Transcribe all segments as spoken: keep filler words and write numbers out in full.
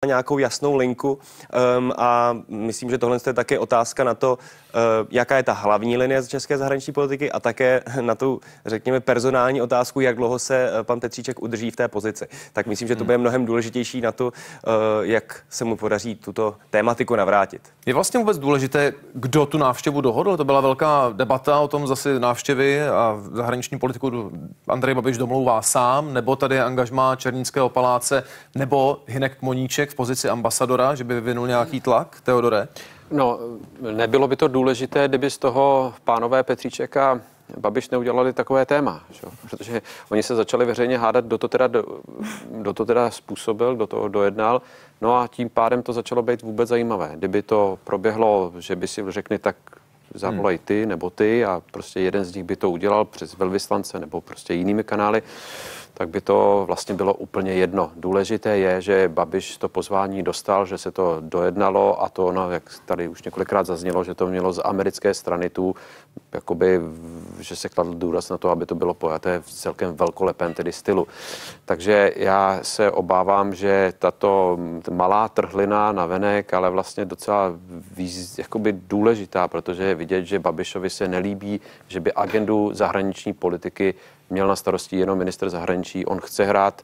nějakou jasnou linku um, a myslím, že tohle je také otázka na to, uh, jaká je ta hlavní linie z české zahraniční politiky a také na tu, řekněme, personální otázku, jak dlouho se uh, pan Petříček udrží v té pozici. Tak myslím, že to bude mnohem důležitější na to, uh, jak se mu podaří tuto tématiku navrátit. Je vlastně vůbec důležité, kdo tu návštěvu dohodl? To byla velká debata o tom, zase návštěvy a zahraniční politiku Andrej Babiš domlouvá sám, nebo tady je angažmá Černínského paláce, nebo Hynek Moníček v pozici ambasadora, že by vyvinul nějaký tlak, Teodore? No, nebylo by to důležité, kdyby z toho pánové Petříček a Babiš neudělali takové téma, že? Protože oni se začali veřejně hádat, kdo to teda, kdo to teda způsobil, kdo to dojednal, no a tím pádem to začalo být vůbec zajímavé. Kdyby to proběhlo, že by si řekli, tak zavolej ty nebo ty a prostě jeden z nich by to udělal přes velvyslance nebo prostě jinými kanály, tak by to vlastně bylo úplně jedno. Důležité je, že Babiš to pozvání dostal, že se to dojednalo a to, no, jak tady už několikrát zaznělo, že to mělo z americké strany tu, jakoby, že se kladl důraz na to, aby to bylo pojaté v celkem velkolepém tedy stylu. Takže já se obávám, že tato malá trhlina navenek, ale vlastně docela víc, jakoby důležitá, protože je vidět, že Babišovi se nelíbí, že by agendu zahraniční politiky měl na starosti jenom ministr zahraničí. On chce hrát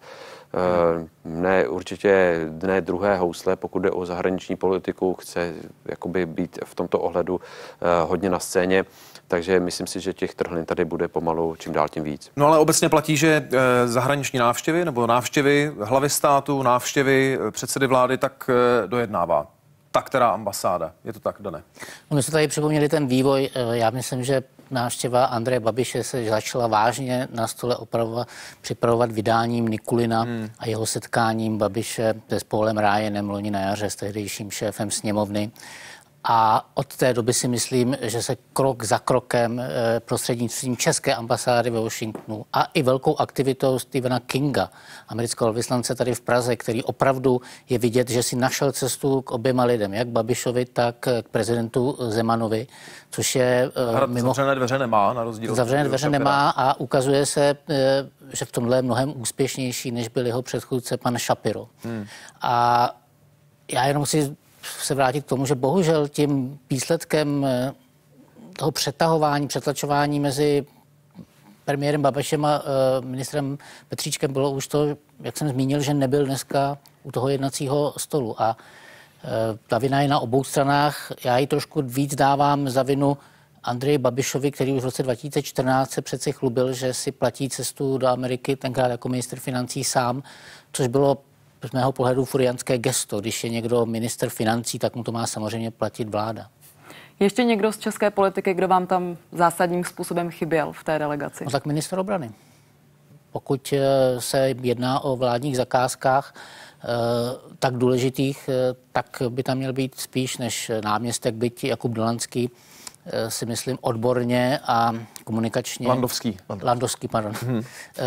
ne určitě ne druhé housle, pokud jde o zahraniční politiku, chce jakoby být v tomto ohledu hodně na scéně. Takže myslím si, že těch trhlin tady bude pomalu čím dál tím víc. No ale obecně platí, že eh, zahraniční návštěvy nebo návštěvy hlavy státu, návštěvy předsedy vlády tak eh, dojednává ta která ambasáda. Je to tak, Dane? No, my jsme tady připomněli ten vývoj. Já myslím, že návštěva Andreje Babiše se začala vážně na stole opravovat, připravovat vydáním Nikulina hmm. a jeho setkáním Babiše s Paulem Ryanem loni na jaře s tehdejším šéfem sněmovny. A od té doby si myslím, že se krok za krokem prostřednictvím české ambasády ve Washingtonu a i velkou aktivitou Stephena Kinga, amerického velvyslance tady v Praze, který opravdu je vidět, že si našel cestu k oběma lidem, jak Babišovi, tak k prezidentu Zemanovi, což je mimo... Zavřené dveře nemá, na rozdíl. Zavřené dveře nemá a ukazuje se, že v tomhle je mnohem úspěšnější, než byl jeho předchůdce pan Shapiro. Hmm. A já jenom si se vrátit k tomu, že bohužel tím výsledkem toho přetahování, přetlačování mezi premiérem Babišem a ministrem Petříčkem bylo už to, jak jsem zmínil, že nebyl dneska u toho jednacího stolu. A ta vina je na obou stranách. Já ji trošku víc dávám za vinu Andreji Babišovi, který už v roce dva tisíce čtrnáct se přeci chlubil, že si platí cestu do Ameriky tenkrát jako ministr financí sám, což bylo z mého pohledu furiantské gesto. Když je někdo minister financí, tak mu to má samozřejmě platit vláda. Ještě někdo z české politiky, kdo vám tam zásadním způsobem chyběl v té delegaci? No tak ministr obrany. Pokud se jedná o vládních zakázkách tak důležitých, tak by tam měl být spíš než náměstek, byť Jakub Dolanský, si myslím odborně a komunikačně... Landovský. Landovský, pardon. Hmm.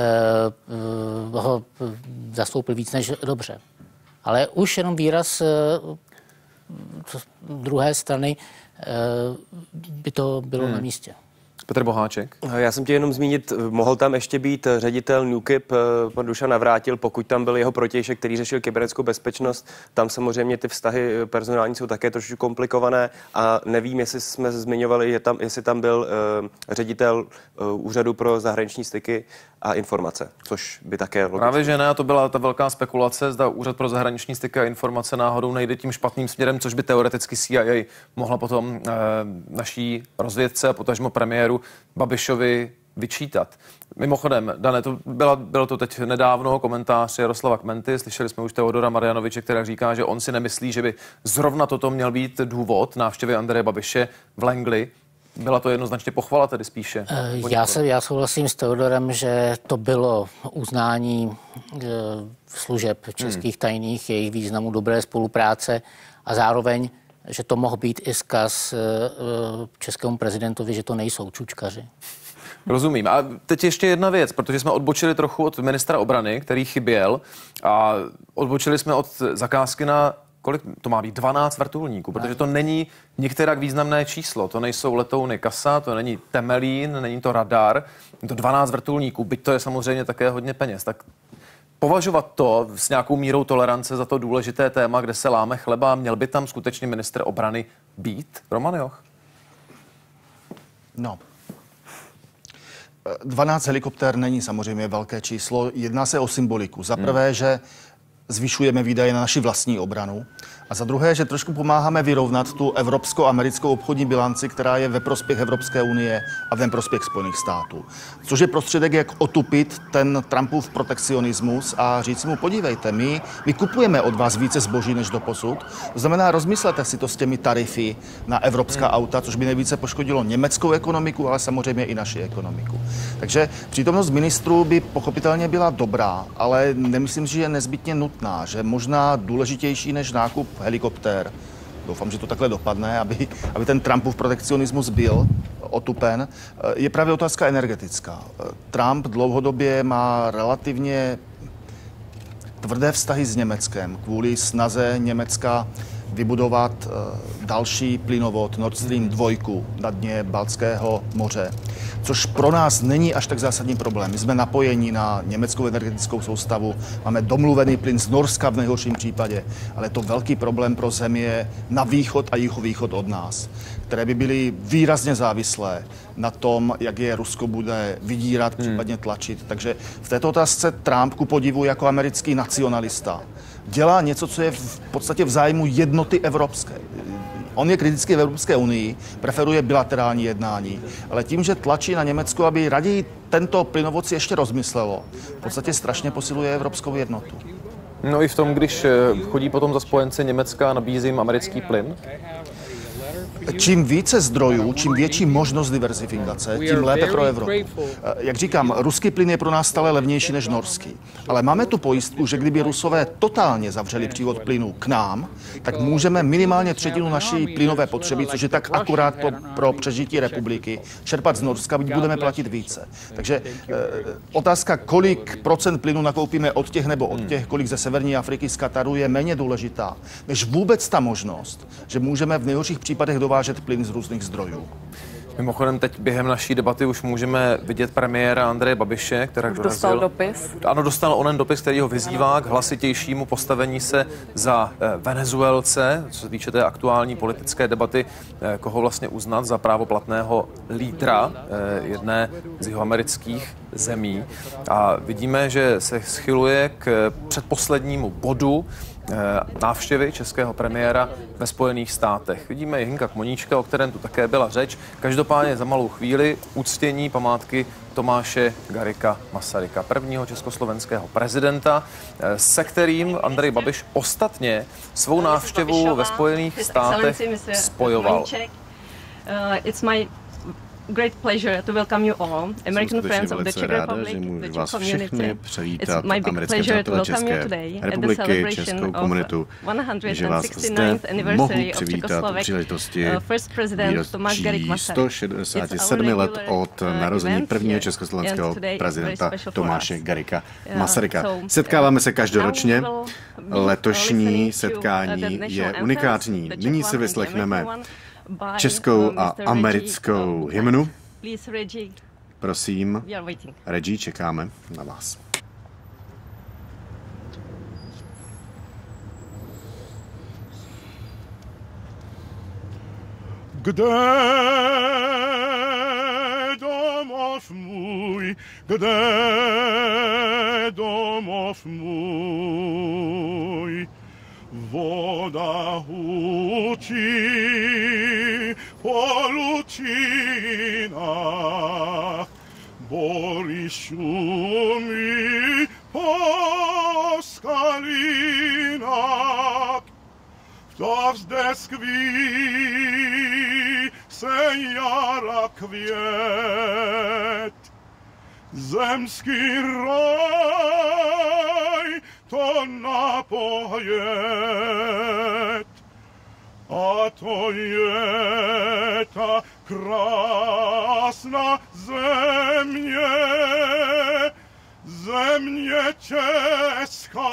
ho zastoupil víc než dobře. Ale už jenom výraz druhé strany by to bylo hmm. na místě. Petr Boháček. Já jsem tě jenom zmínit, mohl tam ještě být ředitel NÚKIB, pan Dušan Navrátil, pokud tam byl jeho protějšek, který řešil kybernetickou bezpečnost. Tam samozřejmě ty vztahy personální jsou také trošku komplikované a nevím, jestli jsme zmiňovali, je tam, jestli tam byl uh, ředitel uh, Úřadu pro zahraniční styky a informace, což by také logicky. Právě že ne, a to byla ta velká spekulace, zda Úřad pro zahraniční styky a informace náhodou nejde tím špatným směrem, což by teoreticky C I A mohla potom eh, naší rozvědce a potažmo premiéru Babišovi vyčítat. Mimochodem, Dane, to byla, bylo to teď nedávno, komentář Jaroslava Kmenty, slyšeli jsme už Teodora Marianoviče, která říká, že on si nemyslí, že by zrovna toto měl být důvod návštěvy Andreje Babiše v Langley. Byla to jednoznačně pochvala tedy spíše? Já, se, já souhlasím s Teodorem, že to bylo uznání e, služeb českých hmm. tajných, jejich významu dobré spolupráce a zároveň, že to mohl být i vzkaz e, českému prezidentovi, že to nejsou čučkaři. Rozumím. A teď ještě jedna věc, protože jsme odbočili trochu od ministra obrany, který chyběl, a odbočili jsme od zakázky na kolik to má být? dvanáct vrtulníků, protože to není některak významné číslo. To nejsou letouny Kasa, to není Temelín, není to radar, je to dvanáct vrtulníků, byť to je samozřejmě také hodně peněz. Tak považovat to s nějakou mírou tolerance za to důležité téma, kde se láme chleba? Měl by tam skutečně ministr obrany být? Roman Joch? No. dvanáct helikoptér není samozřejmě velké číslo. Jedná se o symboliku. Za prvé, hmm. že zvyšujeme výdaje na naši vlastní obranu. A za druhé, že trošku pomáháme vyrovnat tu evropsko-americkou obchodní bilanci, která je ve prospěch Evropské unie a ve prospěch Spojených států. Což je prostředek, jak otupit ten Trumpův protekcionismus a říct mu, podívejte, my, my kupujeme od vás více zboží než doposud. To znamená, rozmyslete si to s těmi tarify na evropská hmm. auta, což by nejvíce poškodilo německou ekonomiku, ale samozřejmě i naši ekonomiku. Takže přítomnost ministrů by pochopitelně byla dobrá, ale nemyslím si, že je nezbytně nutná, že možná důležitější než nákup helikoptér. Doufám, že to takhle dopadne, aby, aby ten Trumpův protekcionismus byl otupen. Je právě otázka energetická. Trump dlouhodobě má relativně tvrdé vztahy s Německem kvůli snaze Německa vybudovat další plynovod Nord Stream dva na dně Baltského moře, což pro nás není až tak zásadní problém. My jsme napojeni na německou energetickou soustavu, máme domluvený plyn z Norska v nejhorším případě, ale je to velký problém pro země na východ a jihovýchod od nás, které by byly výrazně závislé na tom, jak je Rusko bude vydírat, případně tlačit. Takže v této otázce Trump, ku podivu jako americký nacionalista, dělá něco, co je v podstatě v zájmu jednoty evropské. On je kritický v Evropské unii, preferuje bilaterální jednání, ale tím, že tlačí na Německo, aby raději tento plynovod si ještě rozmyslelo, v podstatě strašně posiluje evropskou jednotu. No i v tom, když chodí potom za spojence Německa, nabízí jim americký plyn? Čím více zdrojů, čím větší možnost diverzifikace, tím lépe pro Evropu. Jak říkám, ruský plyn je pro nás stále levnější než norský. Ale máme tu pojistku, že kdyby Rusové totálně zavřeli přívod plynu k nám, tak můžeme minimálně třetinu naší plynové potřeby, což je tak akurát pro, pro přežití republiky, čerpat z Norska, budeme platit více. Takže eh, otázka, kolik procent plynu nakoupíme od těch nebo od těch, kolik ze severní Afriky, z Kataru, je méně důležitá, než vůbec ta možnost, že můžeme v nejhorších případech dovážet plyn z různých zdrojů. Mimochodem, teď během naší debaty už můžeme vidět premiéra Andreje Babiše, který už dostal dopis. Ano, dostal onen dopis, který ho vyzývá k hlasitějšímu postavení se za Venezuelce, co se týče té aktuální politické debaty, koho vlastně uznat za právoplatného lídra jedné z jihoamerických zemí. A vidíme, že se schyluje k předposlednímu bodu návštěvy českého premiéra ve Spojených státech. Vidíme Jihinka Kmoníčka, o kterém tu také byla řeč. Každopádně za malou chvíli uctění památky Tomáše Garrigua Masaryka, prvního československého prezidenta, se kterým Andrej Babiš ostatně svou návštěvu ve Spojených státech spojoval. Great pleasure to welcome you all, American friends of the Czech Republic, the Czech community. It's my big pleasure to welcome you today at the celebration of one hundred sixty-ninth anniversary of Czechoslovakia. First president Tomáš Garrigue Masaryk. sto šedesát sedm let od narození prvního československého prezidenta Tomáše Garrigua Masaryka. Setkáváme se každoročně. Letošní setkání je unikátní. Nyní si vyslechneme českou a americkou hymnu. Prosím, Reggie, čekáme na vás. Kde domov můj, kde domov můj, voda hučí po lučinách, bory šumí po skalinách. To zde skví se jara květ, zemský raj to napojet. A to je ta krásná země, země česká,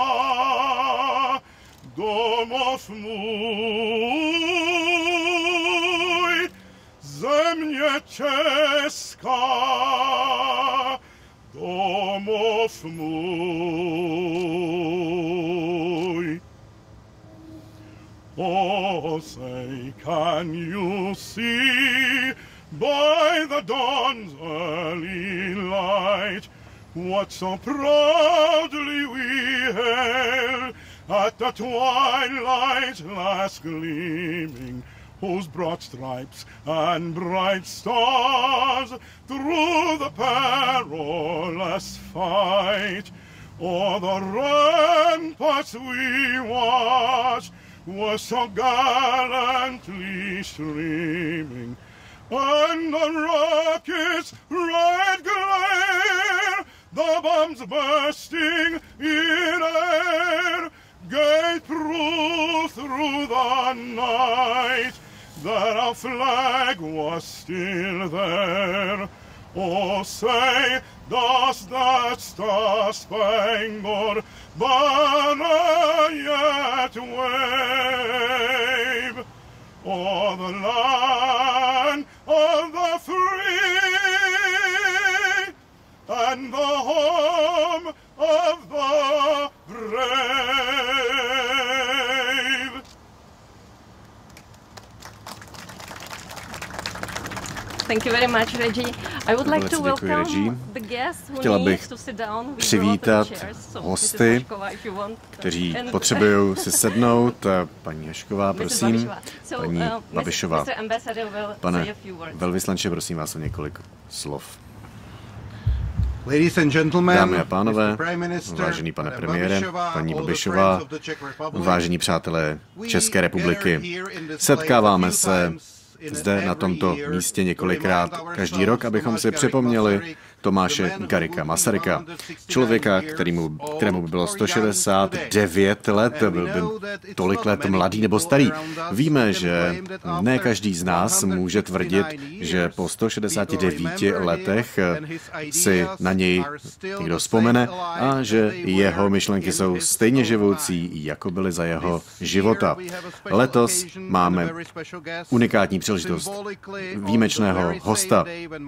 domov můj, země česká, domov můj. Oh, say, can you see by the dawn's early light what so proudly we hailed at the twilight's last gleaming, whose broad stripes and bright stars through the perilous fight o'er the ramparts we watched were so gallantly streaming, and the rockets' red glare, the bombs bursting in air, gave proof through the night that our flag was still there. Oh, say, does that star-spangled banner yet wave o'er the land of the free and the home of the brave? Thank you very much, Reggie. I would like to welcome the guests who need to sit down. Přivítat hosty, kteří potřebují si sednout. Paní Hašková, prosím. Paní Babišová. Pane velvyslanče, prosím vás o několik slov. Ladies and gentlemen, dámy a pánové, vážený pane premiére, paní Babišová, vážení přátelé České republiky, setkáváme se zde na tomto místě několikrát každý rok, abychom si připomněli Tomáše Garrigua Masaryka, člověka, kterému, kterému by bylo sto šedesát devět let, byl by tolik let mladý nebo starý. Víme, že ne každý z nás může tvrdit, že po sto šedesáti devíti letech si na něj někdo vzpomene a že jeho myšlenky jsou stejně živoucí, jako byly za jeho života. Letos máme unikátní příležitost výjimečného hosta.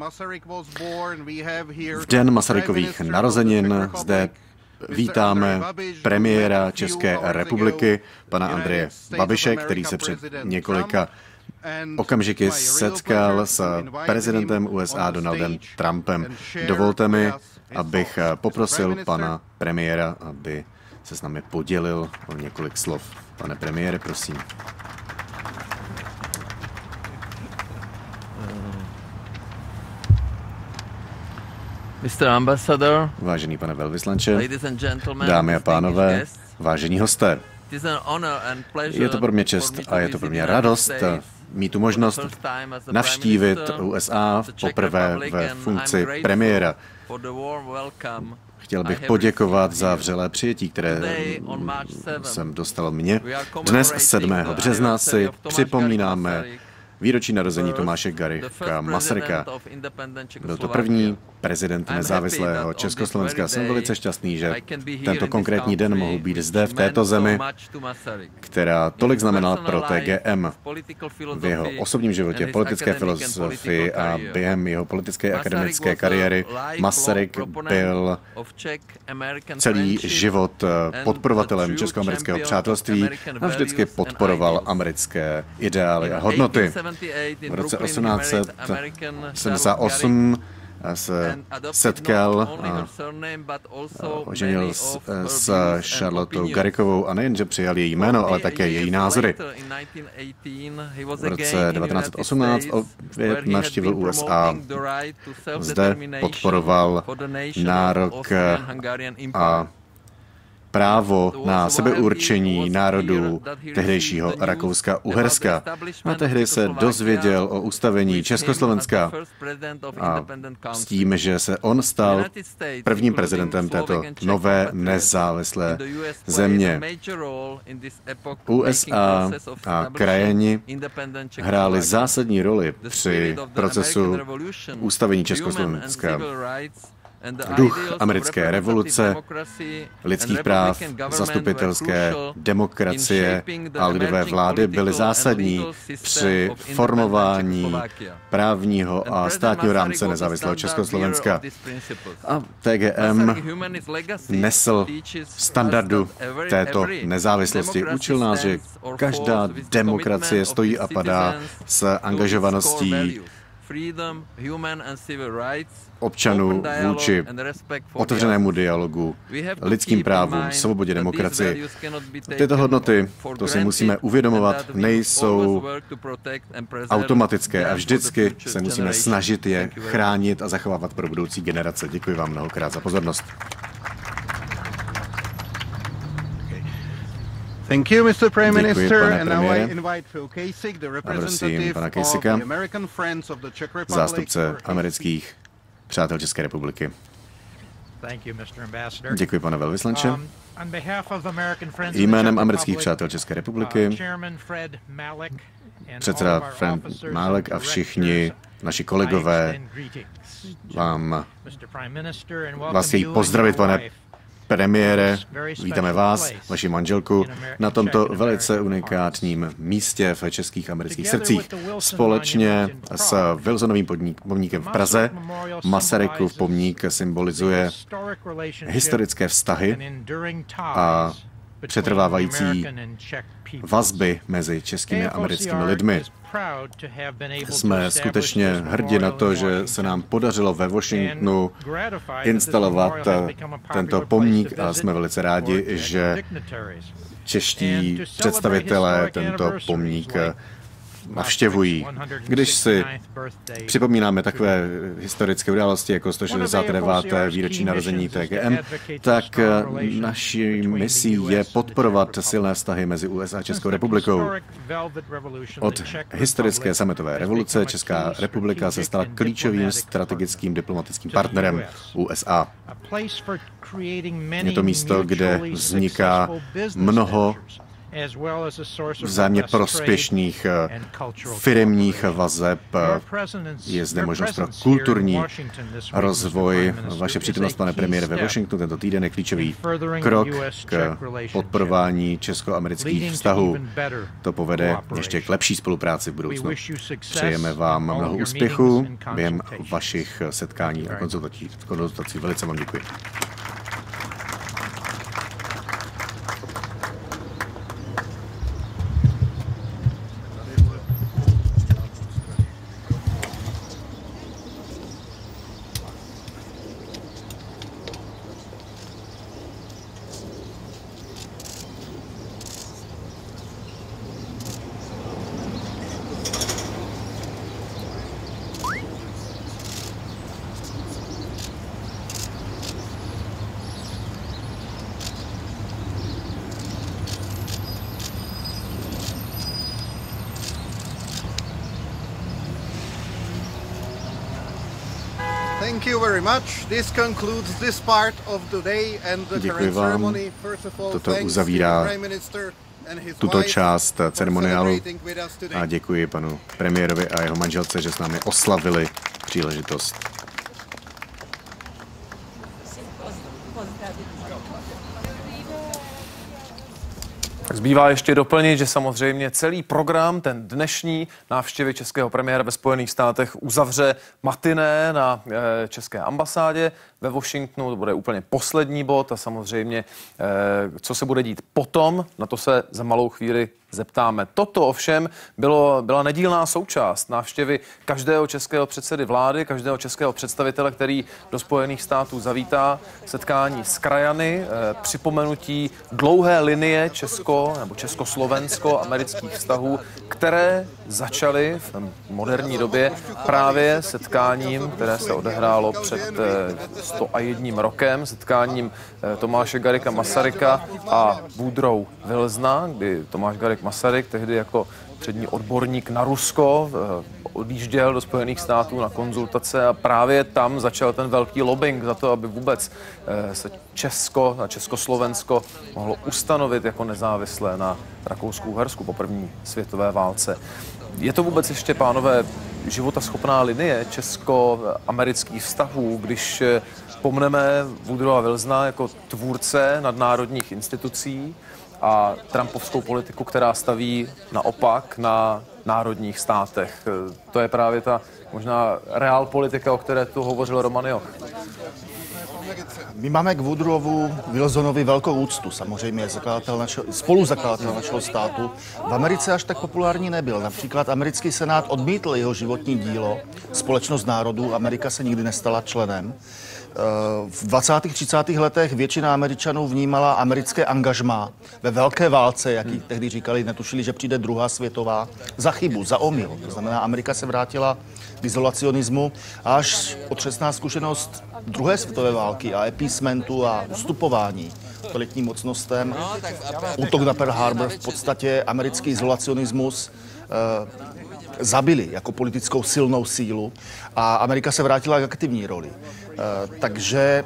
V den Masarykových narozenin zde vítáme premiéra České republiky, pana Andreje Babiše, který se před několika okamžiky setkal s prezidentem U S A Donaldem Trumpem. Dovolte mi, abych poprosil pana premiéra, aby se s námi podělil o několik slov. Pane premiére, prosím. mister Ambassador, vážený pane velvyslanče, dámy a pánové, vážení hosté, je to pro mě čest a je to pro mě radost mít tu možnost navštívit U S A poprvé ve funkci premiéra. Chtěl bych poděkovat za vřelé přijetí, které jsem dostal mně. Dnes sedmého března si připomínáme výročí narození Tomáše Garrigua Masaryka. Byl to první prezident nezávislého Československa. Jsem velice šťastný, že tento konkrétní den mohu být zde v této zemi, která tolik znamenala pro T G M. V jeho osobním životě, politické filozofii a během jeho politické akademické kariéry Masaryk byl celý život podporovatelem česko-amerického přátelství a vždycky podporoval americké ideály a hodnoty. V roce osmnáct sedmdesát osm se setkal a oženil s, s Charlottou Garrigovou a nejenže přijal její jméno, ale také její názory. V roce devatenáct set osmnáct opět navštívil U S A. Zde podporoval nárok a právo na sebeurčení národů tehdejšího Rakouska-Uherska. A tehdy se dozvěděl o ustavení Československa a s tím, že se on stal prvním prezidentem této nové nezávislé země. U S A a krajani hráli zásadní roli při procesu ustavení Československa. duch americké revoluce, lidských práv, zastupitelské demokracie a lidové vlády byly zásadní při formování právního a státního rámce nezávislého Československa. A T G M nesl standardu této nezávislosti. Učil nás, že každá demokracie stojí a padá s angažovaností občanů vůči otevřenému dialogu, lidským právům, svobodě, demokracii. Tyto hodnoty, to si musíme uvědomovat, nejsou automatické a vždycky se musíme snažit je chránit a zachovávat pro budoucí generace. Děkuji vám mnohokrát za pozornost. Thank you, Mister Prime Minister. Děkuji, and now I invite Phil Kasich, the representative pana of the American Friends of the Czech Republic, zástupce amerických přátel České republiky. Thank you, Mister Ambassador. Děkuji, pane velvyslanče. Um, on behalf of the American Friends Jménem of the Czech amerických Republic, přátel České republiky, uh, Chairman Fred Malek and předseda all of our Fred officers Malek a and všichni directors, naši I kolegové extend greetings. vám Mister Prime Minister, and welcome vás chtějí you and pozdravit, your pane wife. premiére. Vítáme vás, vaši manželku, na tomto velice unikátním místě v českých amerických srdcích. Společně s Wilsonovým pomníkem v Praze Masarykův pomník symbolizuje historické vztahy a přetrvávající vazby mezi českými a americkými lidmi. Jsme skutečně hrdí na to, že se nám podařilo ve Washingtonu instalovat tento pomník a jsme velice rádi, že čeští představitelé tento pomník navštěvují. Když si připomínáme takové historické události jako sto šedesát deváté výročí narození T G M, tak naší misí je podporovat silné vztahy mezi U S A a Českou republikou. Od historické sametové revoluce Česká republika se stala klíčovým strategickým diplomatickým partnerem U S A. Je to místo, kde vzniká mnoho vzájemně prospěšných firemních vazeb. Je zde možnost pro kulturní rozvoj. Vaše přítomnost, pane premiére, ve Washingtonu tento týden je klíčový krok k podporování česko-amerických vztahů. To povede ještě k lepší spolupráci v budoucnu. Přejeme vám mnoho úspěchů během vašich setkání a konzultací. konzultací. Velice vám děkuji. Thank you very much. This concludes this part of the day and the current ceremony. First of all, Toto thanks uzavírá to the Prime Minister and his tuto wife část for ceremoniálu celebrating with us today. a děkuji panu premiérovi a jeho manželce, že s námi oslavili příležitost. Tak zbývá ještě doplnit, že samozřejmě celý program, ten dnešní návštěvy českého premiéra ve Spojených státech uzavře matiné na e, české ambasádě ve Washingtonu. To bude úplně poslední bod a samozřejmě, e, co se bude dít potom, na to se za malou chvíli zeptáme. Toto ovšem bylo, byla nedílná součást návštěvy každého českého předsedy vlády, každého českého představitele, který do Spojených států zavítá, setkání s krajany, eh, připomenutí dlouhé linie česko- nebo československo-amerických vztahů, které začaly v moderní době právě setkáním, které se odehrálo před eh, sto a jedním rokem, setkáním eh, Tomáše Garrigua Masaryka a Woodrow Wilsona, kdy Tomáš Garrigue Masaryk, tehdy jako přední odborník na Rusko, odjížděl do Spojených států na konzultace a právě tam začal ten velký lobbying za to, aby vůbec se Česko a Československo mohlo ustanovit jako nezávislé na Rakousku-Uhersku po první světové válce. Je to vůbec ještě, pánové, životaschopná linie česko-amerických vztahů, když pomneme Woodrowa Wilsona jako tvůrce nadnárodních institucí a trumpovskou politiku, která staví naopak na národních státech. To je právě ta možná reál politika, o které tu hovořil Roman Joch. My máme k Woodrowovi Wilsonovi velkou úctu, samozřejmě zakladatel našeho, spoluzakladatel našeho státu. V Americe až tak populární nebyl. Například americký senát odmítl jeho životní dílo Společnost národů. Amerika se nikdy nestala členem. V dvacátých třicátých letech většina Američanů vnímala americké angažmá ve velké válce, jak ji tehdy říkali, netušili, že přijde druhá světová, za chybu, za omyl. To znamená, Amerika se vrátila k izolacionismu a až otřesná zkušenost druhé světové války a appeasementu a ustupování totalitním mocnostem, útok na Pearl Harbor, v podstatě americký izolacionismus eh, zabili jako politickou silnou sílu a Amerika se vrátila k aktivní roli. E, takže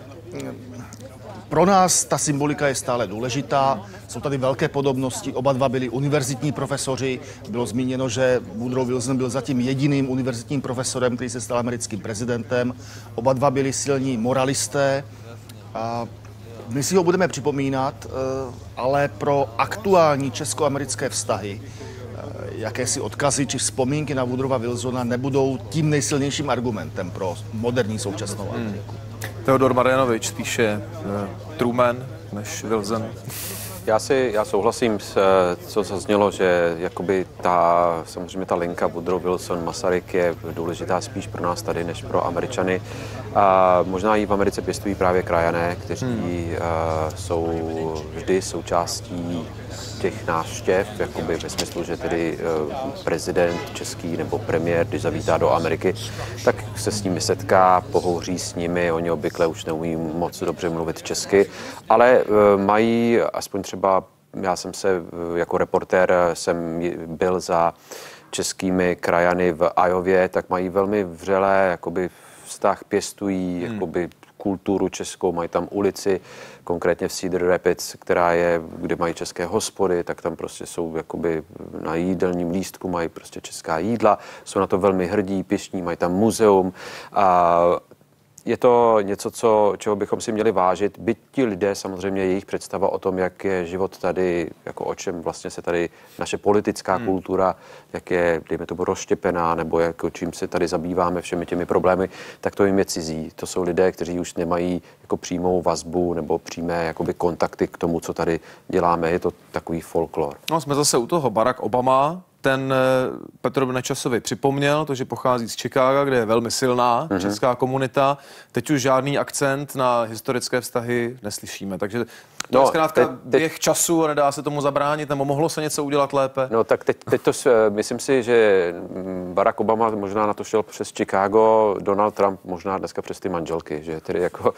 pro nás ta symbolika je stále důležitá. Jsou tady velké podobnosti. Oba dva byli univerzitní profesoři. Bylo zmíněno, že Woodrow Wilson byl zatím jediným univerzitním profesorem, který se stal americkým prezidentem. Oba dva byli silní moralisté. A my si ho budeme připomínat, ale pro aktuální česko-americké vztahy jakési odkazy či vzpomínky na Woodrowa Wilsona nebudou tím nejsilnějším argumentem pro moderní současnou Ameriku. Hmm. Teodor Marianovič spíše uh, Truman než Wilson. Já si, já souhlasím s, co zaznělo, že jakoby ta, samozřejmě ta linka Woodrow Wilson, Masaryk je důležitá spíš pro nás tady, než pro Američany. A možná i v Americe pěstují právě krajané, kteří hmm. uh, jsou vždy součástí těch návštěv, jakoby ve smyslu, že tedy uh, prezident český nebo premiér, když zavítá do Ameriky, tak se s nimi setká, pohovoří s nimi, oni obvykle už neumí moc dobře mluvit česky, ale uh, mají aspoň třeba, já jsem se jako reportér jsem byl za českými krajany v Iově, tak mají velmi vřelé jakoby vztah, pěstují hmm. jakoby kulturu českou, mají tam ulici, konkrétně v Cedar Rapids, která je, kde mají české hospody, tak tam prostě jsou jakoby na jídelním lístku, mají prostě česká jídla, jsou na to velmi hrdí, pyšní, mají tam muzeum a je to něco, co, čeho bychom si měli vážit, byť ti lidé, samozřejmě jejich představa o tom, jak je život tady, jako o čem vlastně se tady naše politická hmm. kultura, jak je, dejme tomu, rozštěpená, nebo jak, o čím se tady zabýváme všemi těmi problémy, tak to jim je cizí. To jsou lidé, kteří už nemají jako přímou vazbu nebo přímé jakoby kontakty k tomu, co tady děláme. Je to takový folklor. No, jsme zase u toho. Barack Obama, ten Petrovi Nečasovi připomněl to, že pochází z Chicaga, kde je velmi silná mm-hmm. česká komunita. Teď už žádný akcent na historické vztahy neslyšíme. Takže to no, je zkrátka teď, běh teď, času a nedá se tomu zabránit, nebo mohlo se něco udělat lépe? No tak teď, teď to myslím si, že Barack Obama možná na to šel přes Chicago, Donald Trump možná dneska přes ty manželky, že tedy jako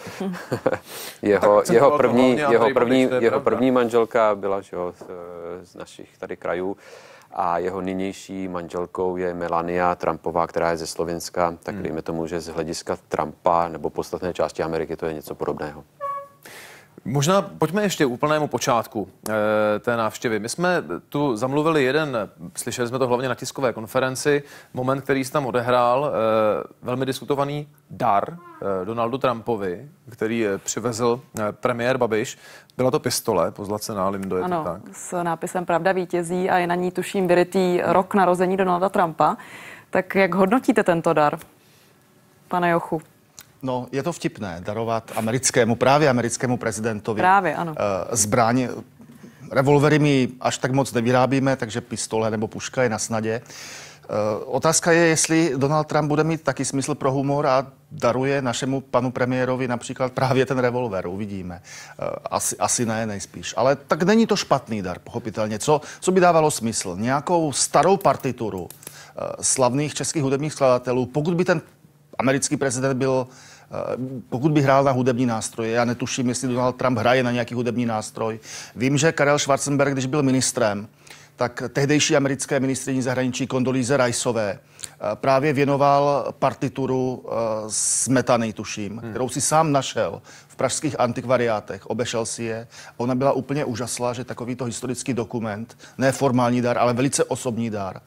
jeho, jeho první, jeho první, jeho první manželka byla, že jo, z, z našich tady krajů. A jeho nynější manželkou je Melania Trumpová, která je ze Slovenska, tak hmm. dejme tomu, že z hlediska Trumpa nebo podstatné části Ameriky to je něco podobného. Možná pojďme ještě k úplnému počátku e, té návštěvy. My jsme tu zamluvili jeden, slyšeli jsme to hlavně na tiskové konferenci, moment, který se tam odehrál, e, velmi diskutovaný dar e, Donaldu Trumpovi, který e, přivezl e, premiér Babiš. Byla to pistole pozlacená, Lindo, je ano, to tak? S nápisem Pravda vítězí a je na ní tuším vyrytý rok narození Donalda Trumpa. Tak jak hodnotíte tento dar, pane Jochu? No, je to vtipné, darovat americkému, právě americkému prezidentovi právě, ano. zbraň. Revolvery my až tak moc nevyrábíme, takže pistole nebo puška je na snadě. Otázka je, jestli Donald Trump bude mít taky smysl pro humor a daruje našemu panu premiérovi například právě ten revolver, uvidíme. Asi, asi ne, nejspíš. Ale tak není to špatný dar, pochopitelně. Co, co by dávalo smysl? Nějakou starou partituru slavných českých hudebních skladatelů, pokud by ten americký prezident byl, pokud by hrál na hudební nástroje, já netuším, jestli Donald Trump hraje na nějaký hudební nástroj. Vím, že Karel Schwarzenberg, když byl ministrem, tak tehdejší americké ministryni zahraničí Condoleezze Riceové právě věnoval partituru Smetany, tuším, hmm. kterou si sám našel v pražských antikvariátech, obešel si je. Ona byla úplně úžasla, že takovýto historický dokument, ne formální dar, ale velice osobní dar,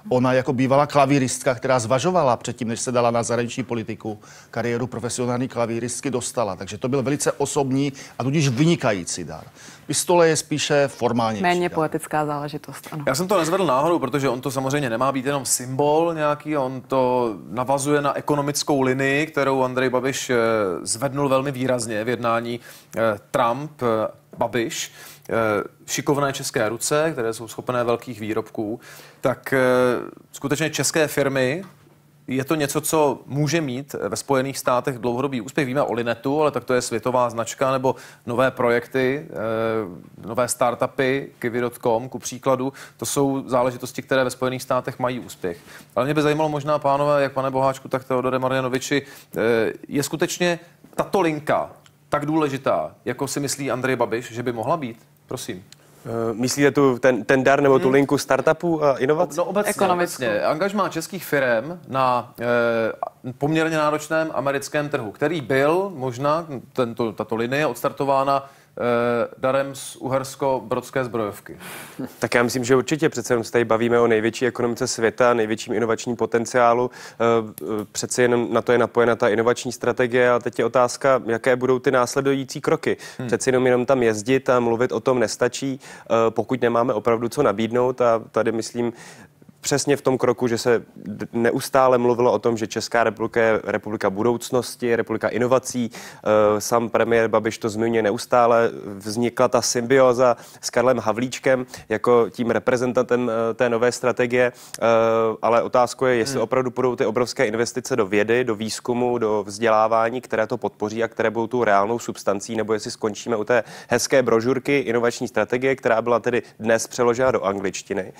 Ona jako bývalá klavíristka, která zvažovala předtím, než se dala na zahraniční politiku, kariéru profesionální klavíristky dostala. Takže to byl velice osobní a tudíž vynikající dar. Pistole je spíše formálně. Méně poetická záležitost, ano. Já jsem to nezvedl náhodou, protože on to samozřejmě nemá být jenom symbol nějaký, on to navazuje na ekonomickou linii, kterou Andrej Babiš zvednul velmi výrazně v jednání Trump, Babiš, šikovné české ruce, které jsou schopné velkých výrobků, tak skutečně české firmy, je to něco, co může mít ve Spojených státech dlouhodobý úspěch. Víme o Linetu, ale tak to je světová značka, nebo nové projekty, nové startupy, kiwi tečka com, ku příkladu. To jsou záležitosti, které ve Spojených státech mají úspěch. Ale mě by zajímalo možná, pánové, jak pane Boháčku, tak Teodore Marjanoviči, je skutečně tato linka tak důležitá, jako si myslí Andrej Babiš, že by mohla být? Prosím. Myslíte tu ten, ten dar nebo tu linku startupů a inovací? No obecně, obecně. Angažmá českých firem na e, poměrně náročném americkém trhu, který byl možná, tento, tato linie odstartována e, darem z uhersko-brodské zbrojovky. Tak já myslím, že určitě přece jenom se tady bavíme o největší ekonomice světa, největším inovačním potenciálu. E, přece jenom na to je napojena ta inovační strategie a teď je otázka, jaké budou ty následující kroky. Hmm. Přece jenom jenom tam jezdit a mluvit o tom nestačí, e, pokud nemáme opravdu co nabídnout a tady myslím, přesně v tom kroku, že se neustále mluvilo o tom, že Česká republika je republika budoucnosti, republika inovací. Sám premiér Babiš to zmiňuje neustále. Vznikla ta symbioza s Karlem Havlíčkem jako tím reprezentantem té nové strategie. Ale otázkou je, jestli opravdu budou ty obrovské investice do vědy, do výzkumu, do vzdělávání, které to podpoří a které budou tu reálnou substancí, nebo jestli skončíme u té hezké brožurky inovační strategie, která byla tedy dnes přeložena do angličtiny.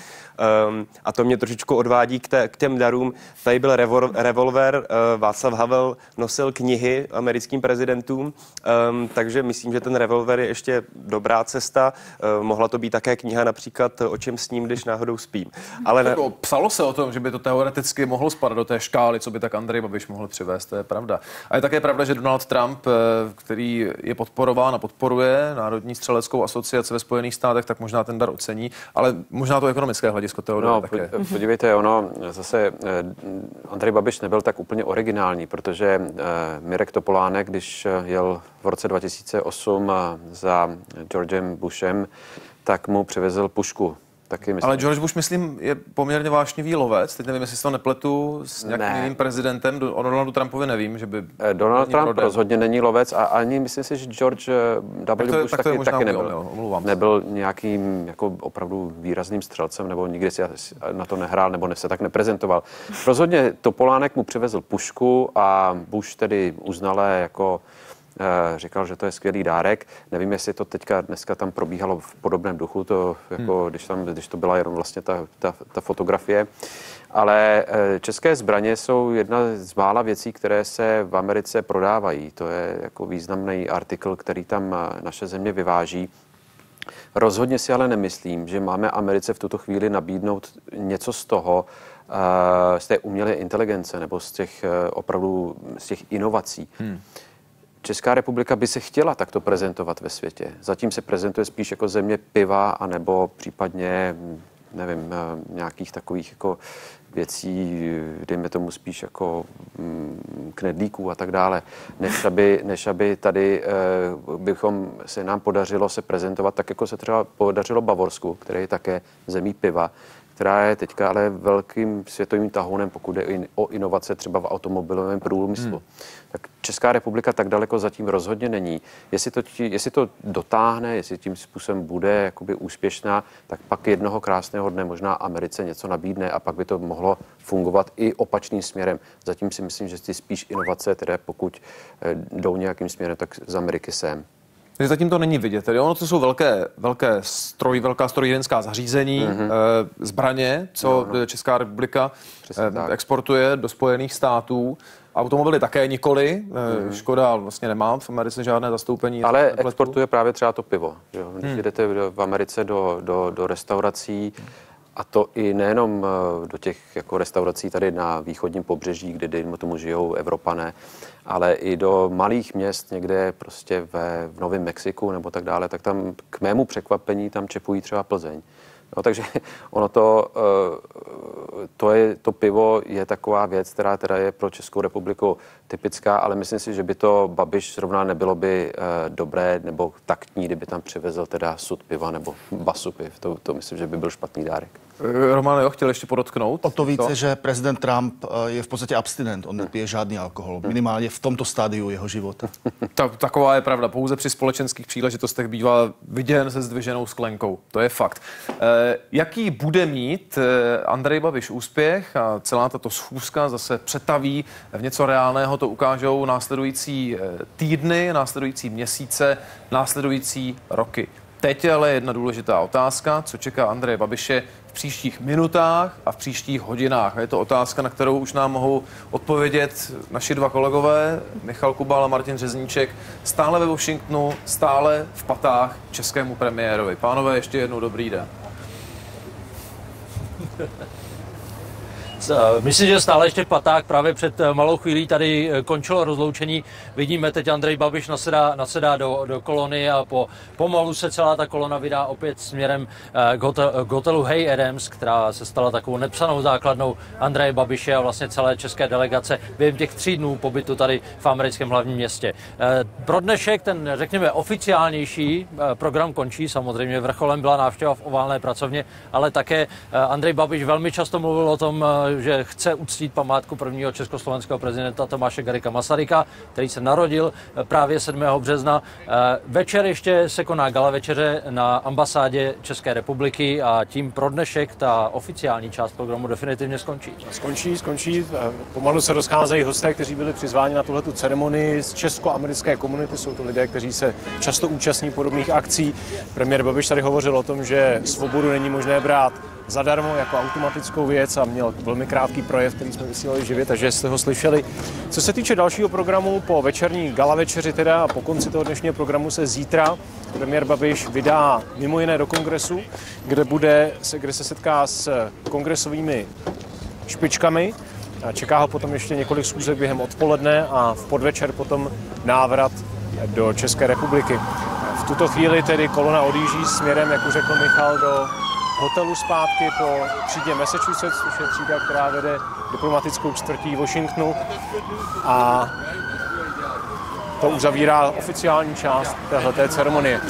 A to mě trošičku odvádí k, té, k těm darům. Tady byl revol, revolver, uh, Václav Havel nosil knihy americkým prezidentům, um, takže myslím, že ten revolver je ještě dobrá cesta. Uh, mohla to být také kniha například O čem sním, když náhodou spím. Ale ne... Psalo se o tom, že by to teoreticky mohlo spadat do té škály, co by tak Andrej Babiš mohl přivést, to je pravda. A je také pravda, že Donald Trump, který je podporován a podporuje Národní střeleckou asociaci ve Spojených státech, tak možná ten dar ocení, ale možná to ekonomické hledisko Teodora no, také. Podívejte, ono zase Andrej Babiš nebyl tak úplně originální, protože Mirek Topolánek, když jel v roce dva tisíce osm za Georgem Bushem, tak mu přivezl pušku. Taky myslím. Ale George Bush, myslím, je poměrně vášnivý lovec. Teď nevím, jestli si to nepletu s nějakým ne. jiným prezidentem. O Donaldu Trumpovi nevím, že by... Donald Trump prodem. rozhodně není lovec a ani myslím si, že George W. Bush taky, taky nebyl. Omlouvám se. Nebyl nějakým jako opravdu výrazným střelcem, nebo nikdy si na to nehrál, nebo se tak neprezentoval. Rozhodně Topolánek mu přivezl pušku a Bush tedy uznale jako říkal, že to je skvělý dárek. Nevím, jestli to teďka dneska tam probíhalo v podobném duchu, to jako hmm. když, tam, když to byla jenom vlastně ta, ta, ta fotografie. Ale české zbraně jsou jedna z mála věcí, které se v Americe prodávají. To je jako významný artikl, který tam naše země vyváží. Rozhodně si ale nemyslím, že máme Americe v tuto chvíli nabídnout něco z toho, z té umělé inteligence nebo z těch opravdu z těch inovací. Hmm. Česká republika by se chtěla takto prezentovat ve světě. Zatím se prezentuje spíš jako země piva, anebo případně, nevím, nějakých takových jako věcí, dejme tomu spíš jako knedlíků a tak dále, než aby, než aby tady bychom se nám podařilo se prezentovat tak, jako se třeba podařilo Bavorsku, které je také zemí piva, která je teďka ale velkým světovým tahounem, pokud jde o inovace třeba v automobilovém průmyslu. Hmm. Tak Česká republika tak daleko zatím rozhodně není. Jestli to, jestli to dotáhne, jestli tím způsobem bude jakoby úspěšná, tak pak jednoho krásného dne možná Americe něco nabídne a pak by to mohlo fungovat i opačným směrem. Zatím si myslím, že ty spíš inovace, které pokud jdou nějakým směrem, tak z Ameriky sem. Takže zatím to není vidět. Tedy ono to jsou velké, velké stroj, velká strojírenská zařízení, mm-hmm. e, zbraně, co no, no. Česká republika e, exportuje do Spojených států. Automobily také nikoli. Mm-hmm. Škoda vlastně nemá v Americe žádné zastoupení. Ale exportuje právě třeba to pivo. Že? Když mm. jdete v Americe do, do, do restaurací, a to i nejenom do těch jako restaurací tady na východním pobřeží, kde dejme tomu žijou Evropané, ale i do malých měst někde prostě ve, v Novém Mexiku nebo tak dále, tak tam k mému překvapení tam čepují třeba Plzeň. No, takže ono to, to, je, to pivo je taková věc, která teda je pro Českou republiku typická, ale myslím si, že by to Babiš zrovna nebylo by dobré nebo taktní, kdyby tam přivezl teda sud piva nebo basu piv. To, to myslím, že by byl špatný dárek. Roman, jo, chtěl ještě podotknout? O to více, to? že prezident Trump je v podstatě abstinent. On nepije žádný alkohol. Minimálně v tomto stádiu jeho života. Ta, taková je pravda. Pouze při společenských příležitostech bývá viděn se zdviženou sklenkou. To je fakt. E, jaký bude mít Andrej Babiš úspěch a celá tato schůzka zase přetaví v něco reálného, to ukážou následující týdny, následující měsíce, následující roky. Teď je ale jedna důležitá otázka, co čeká Andreje Babiše v příštích minutách a v příštích hodinách. A je to otázka, na kterou už nám mohou odpovědět naši dva kolegové, Michal Kubal a Martin Řezníček, stále ve Washingtonu, stále v patách českému premiérovi. Pánové, ještě jednou dobrý den. Myslím, že stále ještě v patách. Právě před malou chvílí tady končilo rozloučení. Vidíme, teď Andrej Babiš nasedá, nasedá do, do kolony a po, pomalu se celá ta kolona vydá opět směrem k, hotel, k hotelu Hey Adams, která se stala takovou nepsanou základnou Andreje Babiše a vlastně celé české delegace během těch tří dnů pobytu tady v americkém hlavním městě. Pro dnešek ten, řekněme, oficiálnější program končí. Samozřejmě vrcholem byla návštěva v oválné pracovně, ale také Andrej Babiš velmi často mluvil o tom, že chce uctít památku prvního československého prezidenta Tomáše Garrigua Masaryka, který se narodil právě sedmého března. Večer ještě se koná gala večeře na ambasádě České republiky a tím pro dnešek ta oficiální část programu definitivně skončí. Skončí, skončí. Pomalu se rozcházejí hosté, kteří byli přizváni na tuhletu ceremonii z česko-americké komunity. Jsou to lidé, kteří se často účastní podobných akcí. Premiér Babiš tady hovořil o tom, že svobodu není možné brát zadarmo jako automatickou věc a měl velmi krátký projev, který jsme vysílali živě, takže jste ho slyšeli. Co se týče dalšího programu, po večerní gala večeři teda a po konci toho dnešního programu se zítra premiér Babiš vydá mimo jiné do kongresu, kde, bude, kde se setká s kongresovými špičkami. A čeká ho potom ještě několik schůzek během odpoledne a v podvečer potom návrat do České republiky. V tuto chvíli tedy kolona odjíždí směrem, jak už řekl Michal, do hotelu zpátky po třídě Massachusetts, což je třída, která vede diplomatickou čtvrtí Washingtonu, a to uzavírá oficiální část téhleté ceremonie.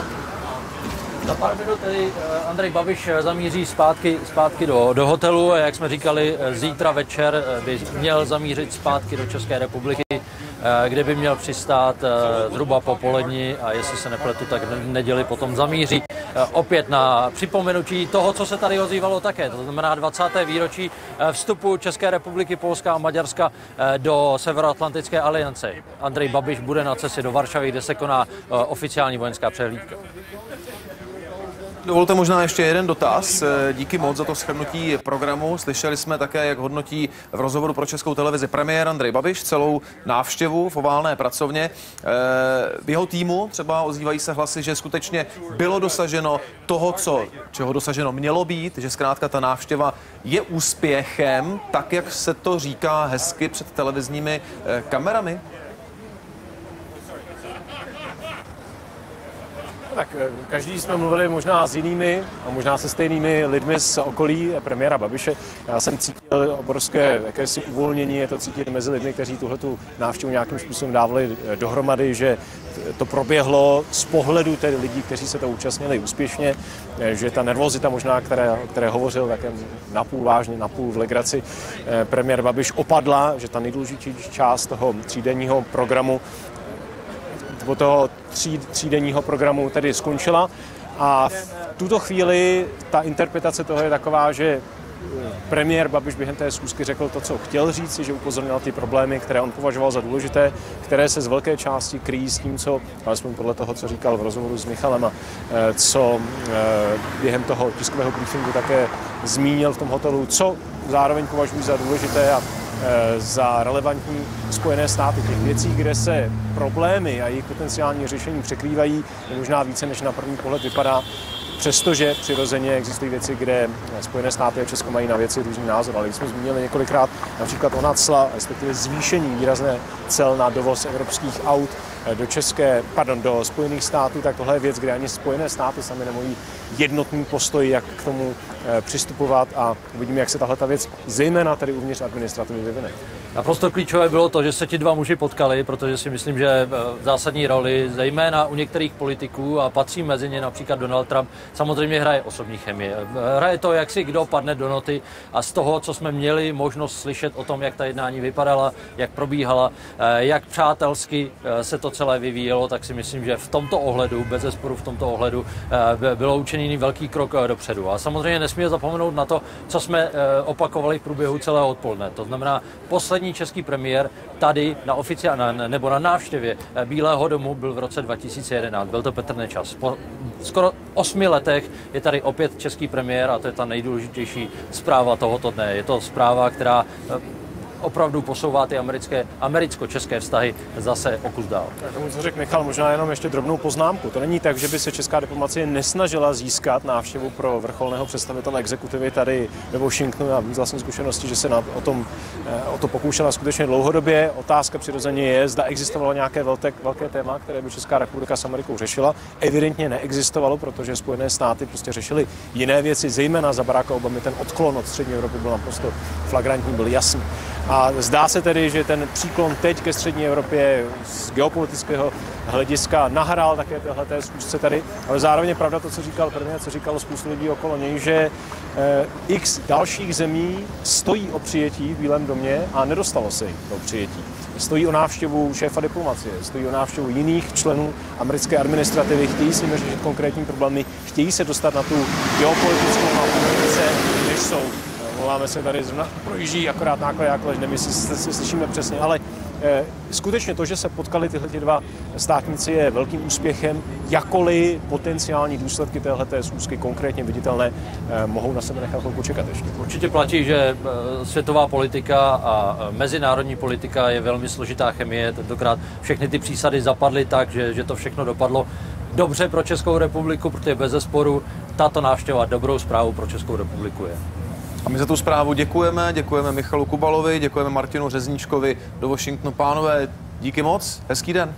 Za pár minut tedy Andrej Babiš zamíří zpátky, zpátky do, do hotelu a jak jsme říkali, zítra večer by měl zamířit zpátky do České republiky, kde by měl přistát zhruba po poledni a jestli se nepletu, tak v neděli potom zamíří opět na připomenutí toho, co se tady ozývalo také. To znamená dvacáté výročí vstupu České republiky, Polska a Maďarska do Severoatlantické aliance. Andrej Babiš bude na cestě do Varšavy, kde se koná oficiální vojenská přehlídka. Dovolte možná ještě jeden dotaz. Díky moc za to shrnutí programu. Slyšeli jsme také, jak hodnotí v rozhovoru pro Českou televizi premiér Andrej Babiš celou návštěvu v oválné pracovně. V jeho týmu třeba ozývají se hlasy, že skutečně bylo dosaženo toho, co, čeho dosaženo mělo být, že zkrátka ta návštěva je úspěchem, tak jak se to říká hezky před televizními kamerami. Tak každý jsme mluvili možná s jinými a možná se stejnými lidmi z okolí premiéra Babiše. Já jsem cítil obrovské jakési uvolnění, je to cítit mezi lidmi, kteří tuhletu návštěvu nějakým způsobem dávali dohromady, že to proběhlo z pohledu tedy lidí, kteří se to účastnili úspěšně, že ta nervozita možná, které, které hovořil také napůl vážně, napůl v legraci premiér Babiš opadla, že ta nejdůležitější část toho třídenního programu po toho tří, třídenního programu tedy skončila a v tuto chvíli ta interpretace toho je taková, že premiér Babiš během té schůzky řekl to, co chtěl říct, že upozornil na ty problémy, které on považoval za důležité, které se z velké části kryjí s tím, co, alespoň podle toho, co říkal v rozhovoru s Michalem a co během toho tiskového briefingu také zmínil v tom hotelu, co zároveň považují za důležité a za relevantní Spojené státy. Těch věcí, kde se problémy a jejich potenciální řešení překrývají, je možná více, než na první pohled vypadá. Přestože přirozeně existují věci, kde Spojené státy a Česko mají na věci různý názor, ale jsme zmínili několikrát například ona cla, respektive zvýšení výrazné cel na dovoz evropských aut do České, pardon, do Spojených států, tak tohle je věc, kde ani Spojené státy sami nemají jednotný postoj, jak k tomu přistupovat a uvidíme, jak se tahle ta věc zejména tady uvnitř administrativy vyvine. Naprosto klíčové bylo to, že se ti dva muži potkali, protože si myslím, že zásadní roli, zejména u některých politiků, a patří mezi ně například Donald Trump, samozřejmě hraje osobní chemie. Hraje to, jak si kdo padne do noty, a z toho, co jsme měli možnost slyšet o tom, jak ta jednání vypadala, jak probíhala, jak přátelsky se to celé vyvíjelo, tak si myslím, že v tomto ohledu, bezesporu v tomto ohledu, bylo učiněný velký krok dopředu. A samozřejmě nesmíme zapomenout na to, co jsme opakovali v průběhu celého odpoledne. To znamená, poslední český premiér tady na oficiální nebo na návštěvě Bílého domu byl v roce dva tisíce jedenáct. Byl to Petr Nečas. Po skoro osmi letech je tady opět český premiér a to je ta nejdůležitější zpráva tohoto dne. Je to zpráva, která opravdu posouvá ty americké, americko-české vztahy zase o kus dál. Tomu, co řekl Michal, možná jenom ještě drobnou poznámku. To není tak, že by se česká diplomacie nesnažila získat návštěvu pro vrcholného představitele exekutivy tady ve Washingtonu, a víc vlastní zkušenosti, že se na, o, tom, o to pokoušela skutečně dlouhodobě. Otázka přirozeně je, zda existovalo nějaké velké, velké téma, které by Česká republika s Amerikou řešila. Evidentně neexistovalo, protože Spojené státy prostě řešily jiné věci, zejména za Baracka Obamy. Ten odklon od střední Evropy byl naprosto flagrantní, byl jasný. A zdá se tedy, že ten příklon teď ke střední Evropě z geopolitického hlediska nahrál také téhleté schůzce tady, ale zároveň je pravda to, co říkal premiér, co říkalo spoustu lidí okolo něj, že eh, x dalších zemí stojí o přijetí v Bílém domě a nedostalo se jich do přijetí. Stojí o návštěvu šéfa diplomacie, stojí o návštěvu jiných členů americké administrativy, chtějí s nimi řešit konkrétní problémy, chtějí se dostat na tu geopolitickou mapu více, než jsou. Voláme se tady zrovna projíždí akorát náklad, náklad, nevím, jestli se slyšíme přesně, ale eh, skutečně to, že se potkali tyhle dva státníci, je velkým úspěchem, jakkoliv potenciální důsledky téhleté schůzky konkrétně viditelné eh, mohou na sebe nechat chvilku čekat ještě. Určitě platí, že světová politika a mezinárodní politika je velmi složitá chemie. Tentokrát všechny ty přísady zapadly tak, že, že to všechno dopadlo dobře pro Českou republiku, protože bezesporu tato návštěva dobrou zprávu pro Českou republiku je. A my za tu zprávu děkujeme, děkujeme Michalu Kubalovi, děkujeme Martinu Řezníčkovi do Washingtonu. Pánové, díky moc, hezký den.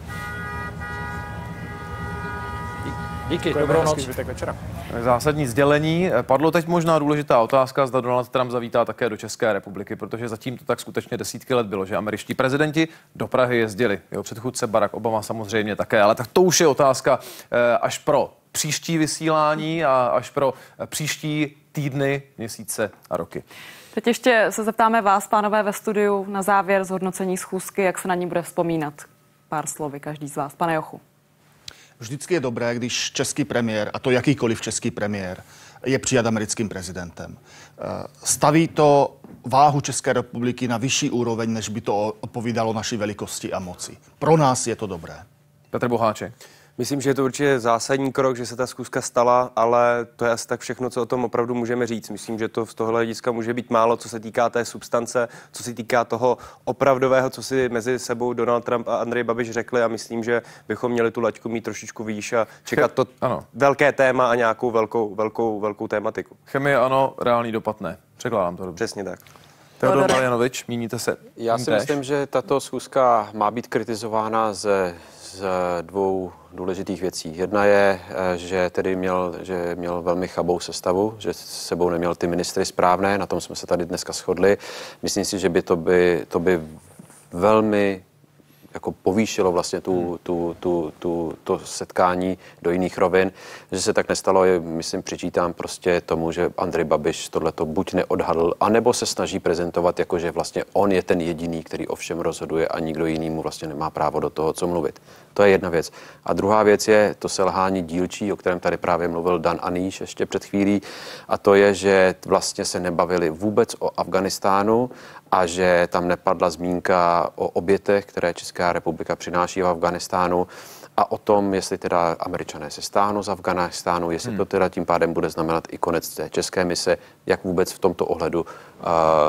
Díky, dobrou noc. Zásadní sdělení. Padlo teď možná důležitá otázka, zda Donald Trump zavítá také do České republiky, protože zatím to tak skutečně desítky let bylo, že američtí prezidenti do Prahy jezdili. Jeho předchůdce Barack Obama samozřejmě také, ale tak to už je otázka až pro příští vysílání a až pro příští týdny, měsíce a roky. Teď ještě se zeptáme vás, pánové, ve studiu na závěr zhodnocení schůzky, jak se na ní bude vzpomínat. Pár slovy každý z vás. Pane Jochu. Vždycky je dobré, když český premiér, a to jakýkoliv český premiér, je přijat americkým prezidentem. Staví to váhu České republiky na vyšší úroveň, než by to odpovídalo naší velikosti a moci. Pro nás je to dobré. Petr Boháček. Myslím, že je to určitě zásadní krok, že se ta schůzka stala, ale to je asi tak všechno, co o tom opravdu můžeme říct. Myslím, že to z tohohle hlediska může být málo, co se týká té substance, co se týká toho opravdového, co si mezi sebou Donald Trump a Andrej Babiš řekli, a myslím, že bychom měli tu laťku mít trošičku výš a čekat to ano. velké téma a nějakou velkou, velkou, velkou tématiku. Chemie ano, reálný dopad ne. Překládám to dobře. Přesně tak. Teodor Marianovič, míníte se? Já si myslím, že tato schůzka má být kritizována ze z dvou důležitých věcí. Jedna je, že tedy měl, že měl velmi chabou sestavu, že s sebou neměl ty ministry správné, na tom jsme se tady dneska shodli. Myslím si, že by to by, to by velmi jako povýšilo vlastně tu, tu, tu, tu, to setkání do jiných rovin. Že se tak nestalo, je, myslím, přičítám prostě tomu, že Andrej Babiš tohleto buď neodhadl, anebo se snaží prezentovat jako, že vlastně on je ten jediný, který o všem rozhoduje a nikdo jiný mu vlastně nemá právo do toho, co mluvit. To je jedna věc. A druhá věc je to selhání dílčí, o kterém tady právě mluvil Dan Aníš ještě před chvílí, a to je, že vlastně se nebavili vůbec o Afghánistánu a že tam nepadla zmínka o obětech, které Česká republika přináší v Afghánistánu, a o tom, jestli teda Američané se stáhnou z Afghánistánu, jestli hmm. to teda tím pádem bude znamenat i konec té české mise, jak vůbec v tomto ohledu uh,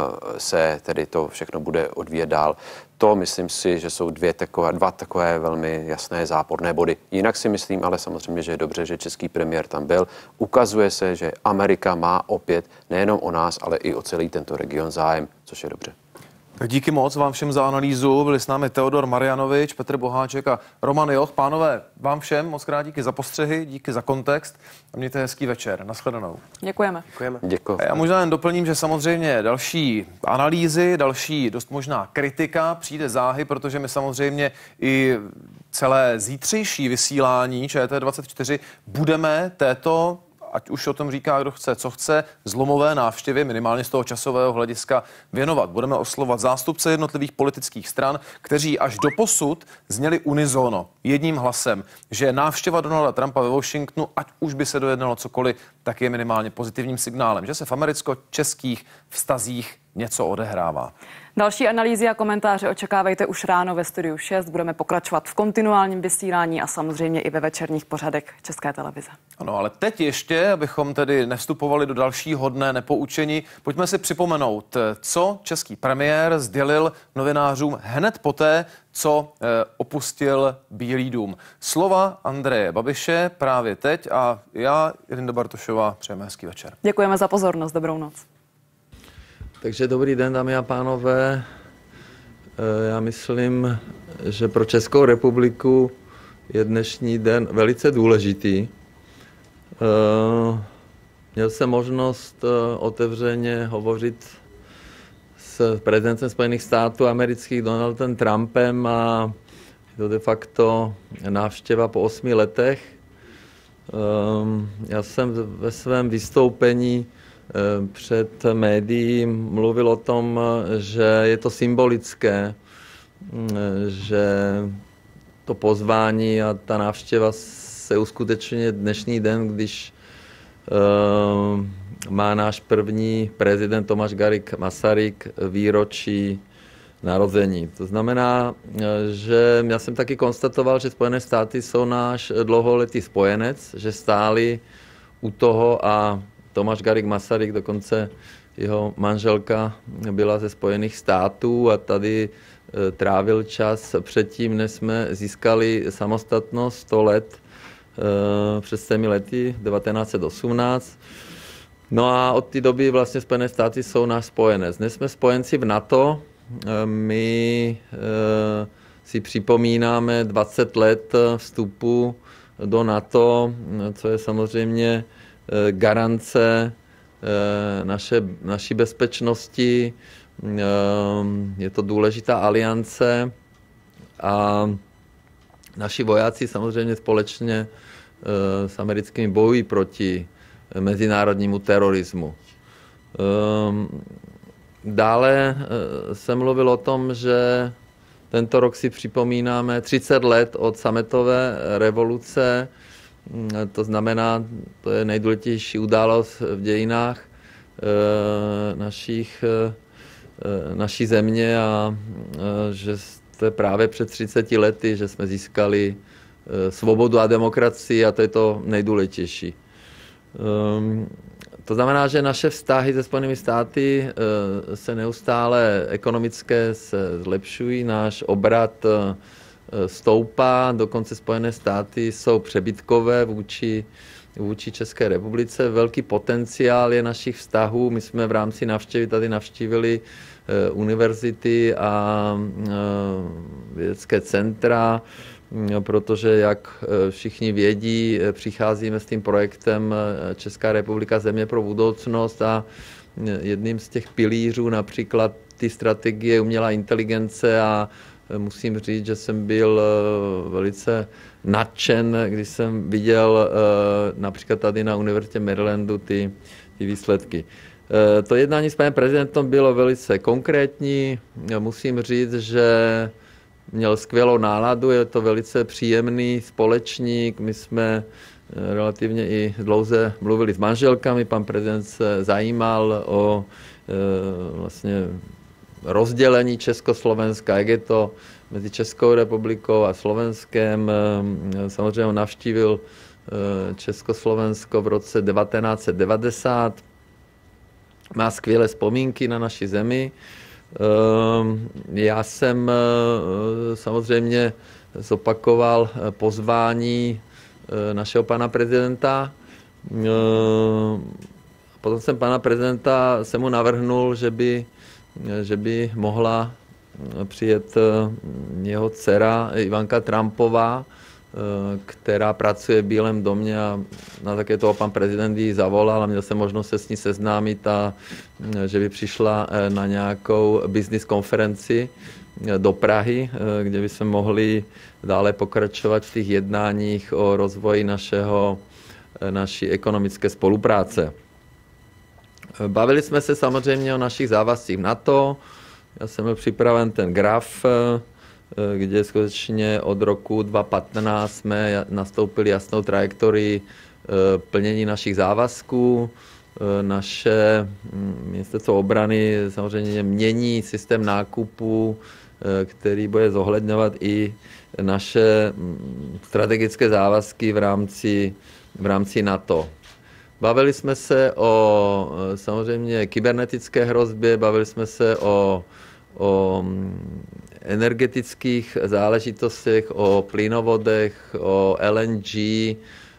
se tedy to všechno bude odvíjet dál. To myslím si, že jsou dvě takové, dva takové velmi jasné záporné body. Jinak si myslím, ale samozřejmě, že je dobře, že český premiér tam byl. Ukazuje se, že Amerika má opět nejenom o nás, ale i o celý tento region zájem, což je dobře. Tak díky moc vám všem za analýzu. Byli s námi Teodor Marianovič, Petr Boháček a Roman Joch. Pánové, vám všem moc krát díky za postřehy, díky za kontext a mějte hezký večer. Nashledanou. Děkujeme. Děkujeme. Děkuji. Já možná jen doplním, že samozřejmě další analýzy, další dost možná kritika přijde záhy, protože my samozřejmě i celé zítřejší vysílání Č T dvacet čtyři budeme této, ať už o tom říká kdo chce, co chce, zlomové návštěvy minimálně z toho časového hlediska věnovat. Budeme oslovat zástupce jednotlivých politických stran, kteří až do posud zněli unisono, jedním hlasem, že návštěva Donalda Trumpa ve Washingtonu, ať už by se dojednalo cokoliv, tak je minimálně pozitivním signálem, že se v americko-českých vztazích něco odehrává. Další analýzy a komentáře očekávejte už ráno ve Studiu šest. Budeme pokračovat v kontinuálním vysílání a samozřejmě i ve večerních pořadech České televize. Ano, ale teď ještě, abychom tedy nevstupovali do dalšího dne nepoučení, pojďme si připomenout, co český premiér sdělil novinářům hned poté, co eh, opustil Bílý dům. Slova Andreje Babiše právě teď a já, Linda Bartošová, přejeme hezký večer. Děkujeme za pozornost, dobrou noc. Takže dobrý den, dámy a pánové. Já myslím, že pro Českou republiku je dnešní den velice důležitý. Měl jsem možnost otevřeně hovořit s prezidentem Spojených států amerických Donaldem Trumpem a je to de facto návštěva po osmi letech. Já jsem ve svém vystoupení před médií mluvil o tom, že je to symbolické, že to pozvání a ta návštěva se uskutečňuje dnešní den, když uh, má náš první prezident Tomáš Garrigue Masaryk výročí narození. To znamená, že já jsem taky konstatoval, že Spojené státy jsou náš dlouholetý spojenec, že stáli u toho a Tomáš Garrigue Masaryk, dokonce jeho manželka byla ze Spojených států a tady e, trávil čas předtím, než jsme získali samostatnost sto let, e, před těmi lety, devatenáct set osmnáct. No a od té doby vlastně Spojené státy jsou náš spojenec. Dnes jsme spojenci v NATO, e, my e, si připomínáme dvacet let vstupu do NATO, co je samozřejmě garance naše, naší bezpečnosti. Je to důležitá aliance a naši vojáci samozřejmě společně s americkými bojují proti mezinárodnímu terorismu. Dále jsem mluvil o tom, že tento rok si připomínáme třicet let od sametové revoluce. To znamená, to je nejdůležitější událost v dějinách e, našich, e, naší země a e, že to je právě před třiceti lety, že jsme získali e, svobodu a demokracii a to je to nejdůležitější. E, to znamená, že naše vztahy se Spojenými státy e, se neustále ekonomické se zlepšují, náš obrat e, stoupá, dokonce Spojené státy jsou přebytkové vůči, vůči České republice. Velký potenciál je našich vztahů. My jsme v rámci návštěvy tady navštívili eh, univerzity a eh, vědecké centra, eh, protože, jak eh, všichni vědí, eh, přicházíme s tím projektem eh, Česká republika země pro budoucnost a eh, jedním z těch pilířů například ty strategie umělá inteligence a musím říct, že jsem byl velice nadšen, když jsem viděl například tady na Univerzitě Marylandu ty, ty výsledky. To jednání s panem prezidentem bylo velice konkrétní. Musím říct, že měl skvělou náladu, je to velice příjemný společník. My jsme relativně i dlouze mluvili s manželkami, pan prezident se zajímal o vlastně rozdělení Československa, jak je to mezi Českou republikou a Slovenskem. Samozřejmě navštívil Československo v roce devatenáct set devadesát. Má skvělé vzpomínky na naši zemi. Já jsem samozřejmě zopakoval pozvání našeho pana prezidenta. Potom jsem pana prezidenta se mu navrhnul, že by že by mohla přijet jeho dcera Ivanka Trumpová, která pracuje v Bílém domě a na také toho pan prezident ji zavolal a měl jsem možnost se s ní seznámit a že by přišla na nějakou business konferenci do Prahy, kde by jsme mohli dále pokračovat v těch jednáních o rozvoji našeho, naší ekonomické spolupráce. Bavili jsme se samozřejmě o našich závazcích v NATO. Já jsem byl připraven ten graf, kde skutečně od roku dva tisíce patnáct jsme nastoupili jasnou trajektorii plnění našich závazků. Naše ministerstvo obrany samozřejmě mění systém nákupu, který bude zohledňovat i naše strategické závazky v rámci, v rámci NATO. Bavili jsme se o samozřejmě kybernetické hrozbě, bavili jsme se o, o energetických záležitostech, o plynovodech, o L N G.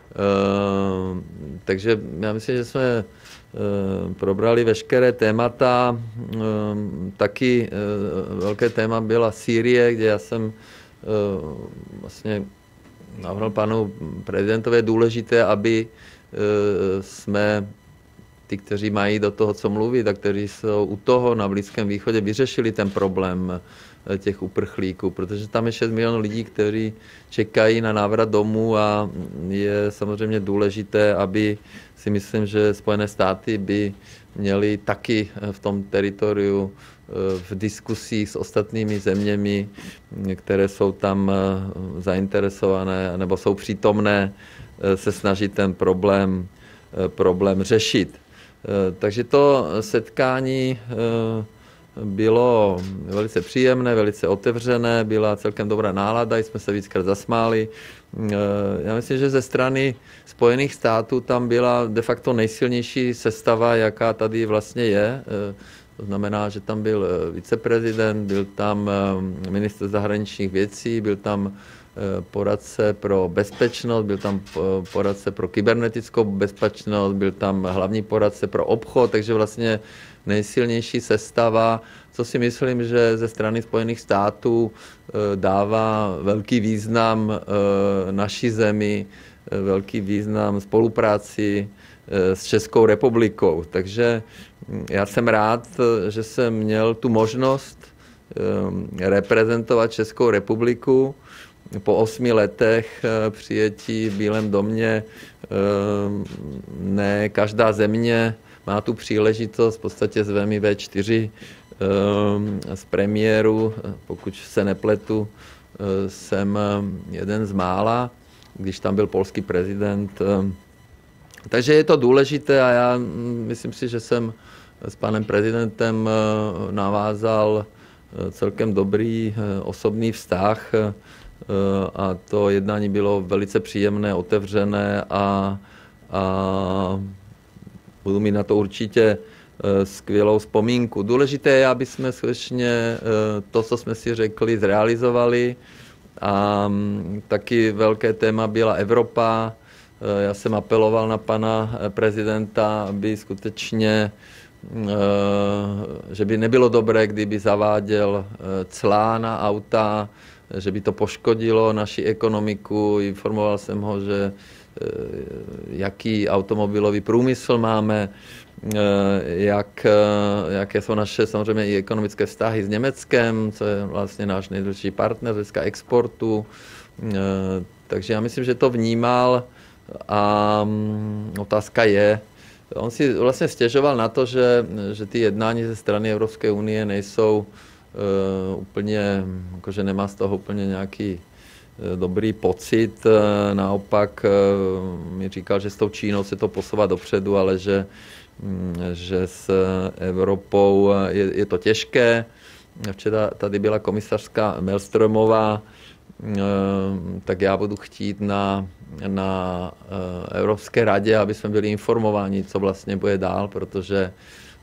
Takže já myslím, že jsme probrali veškeré témata. Taky velké téma byla Sýrie, kde já jsem vlastně navrhl panu prezidentovi, je důležité, aby jsme ty, kteří mají do toho, co mluvit a kteří jsou u toho na Blízkém východě, vyřešili ten problém těch uprchlíků, protože tam je šest milionů lidí, kteří čekají na návrat domů a je samozřejmě důležité, aby si myslím, že Spojené státy by měly taky v tom teritoriu v diskusích s ostatními zeměmi, které jsou tam zainteresované nebo jsou přítomné, se snažit ten problém, problém řešit. Takže to setkání bylo velice příjemné, velice otevřené, byla celkem dobrá nálada, jsme se víckrát zasmáli. Já myslím, že ze strany Spojených států tam byla de facto nejsilnější sestava, jaká tady vlastně je. To znamená, že tam byl viceprezident, byl tam ministr zahraničních věcí, byl tam poradce pro bezpečnost, byl tam poradce pro kybernetickou bezpečnost, byl tam hlavní poradce pro obchod, takže vlastně nejsilnější sestava, co si myslím, že ze strany Spojených států dává velký význam naší zemi, velký význam spolupráci s Českou republikou. Takže já jsem rád, že jsem měl tu možnost reprezentovat Českou republiku. Po osmi letech přijetí v Bílém domě ne každá země má tu příležitost, v podstatě zve mi V čtyři z premiéru, pokud se nepletu, jsem jeden z mála, když tam byl polský prezident. Takže je to důležité a já myslím si, že jsem s panem prezidentem navázal celkem dobrý osobní vztah a to jednání bylo velice příjemné, otevřené a, a budu mít na to určitě skvělou vzpomínku. Důležité je, aby jsme skutečně to, co jsme si řekli, zrealizovali. A taky velké téma byla Evropa. Já jsem apeloval na pana prezidenta, aby skutečně, že by nebylo dobré, kdyby zaváděl clá na auta, že by to poškodilo naši ekonomiku. Informoval jsem ho, že jaký automobilový průmysl máme, jak, jaké jsou naše samozřejmě i ekonomické vztahy s Německem, co je vlastně náš nejdůležitější partner z exportu. Takže já myslím, že to vnímal a otázka je, on si vlastně stěžoval na to, že, že ty jednání ze strany Evropské unie nejsou uh, úplně, jakože nemá z toho úplně nějaký uh, dobrý pocit. Uh, naopak uh, mi říkal, že s tou Čínou se to posouvá dopředu, ale že, um, že s Evropou je, je to těžké. Včera tady byla komisařka Malmströmová, tak já budu chtít na, na Evropské radě, aby jsme byli informováni, co vlastně bude dál, protože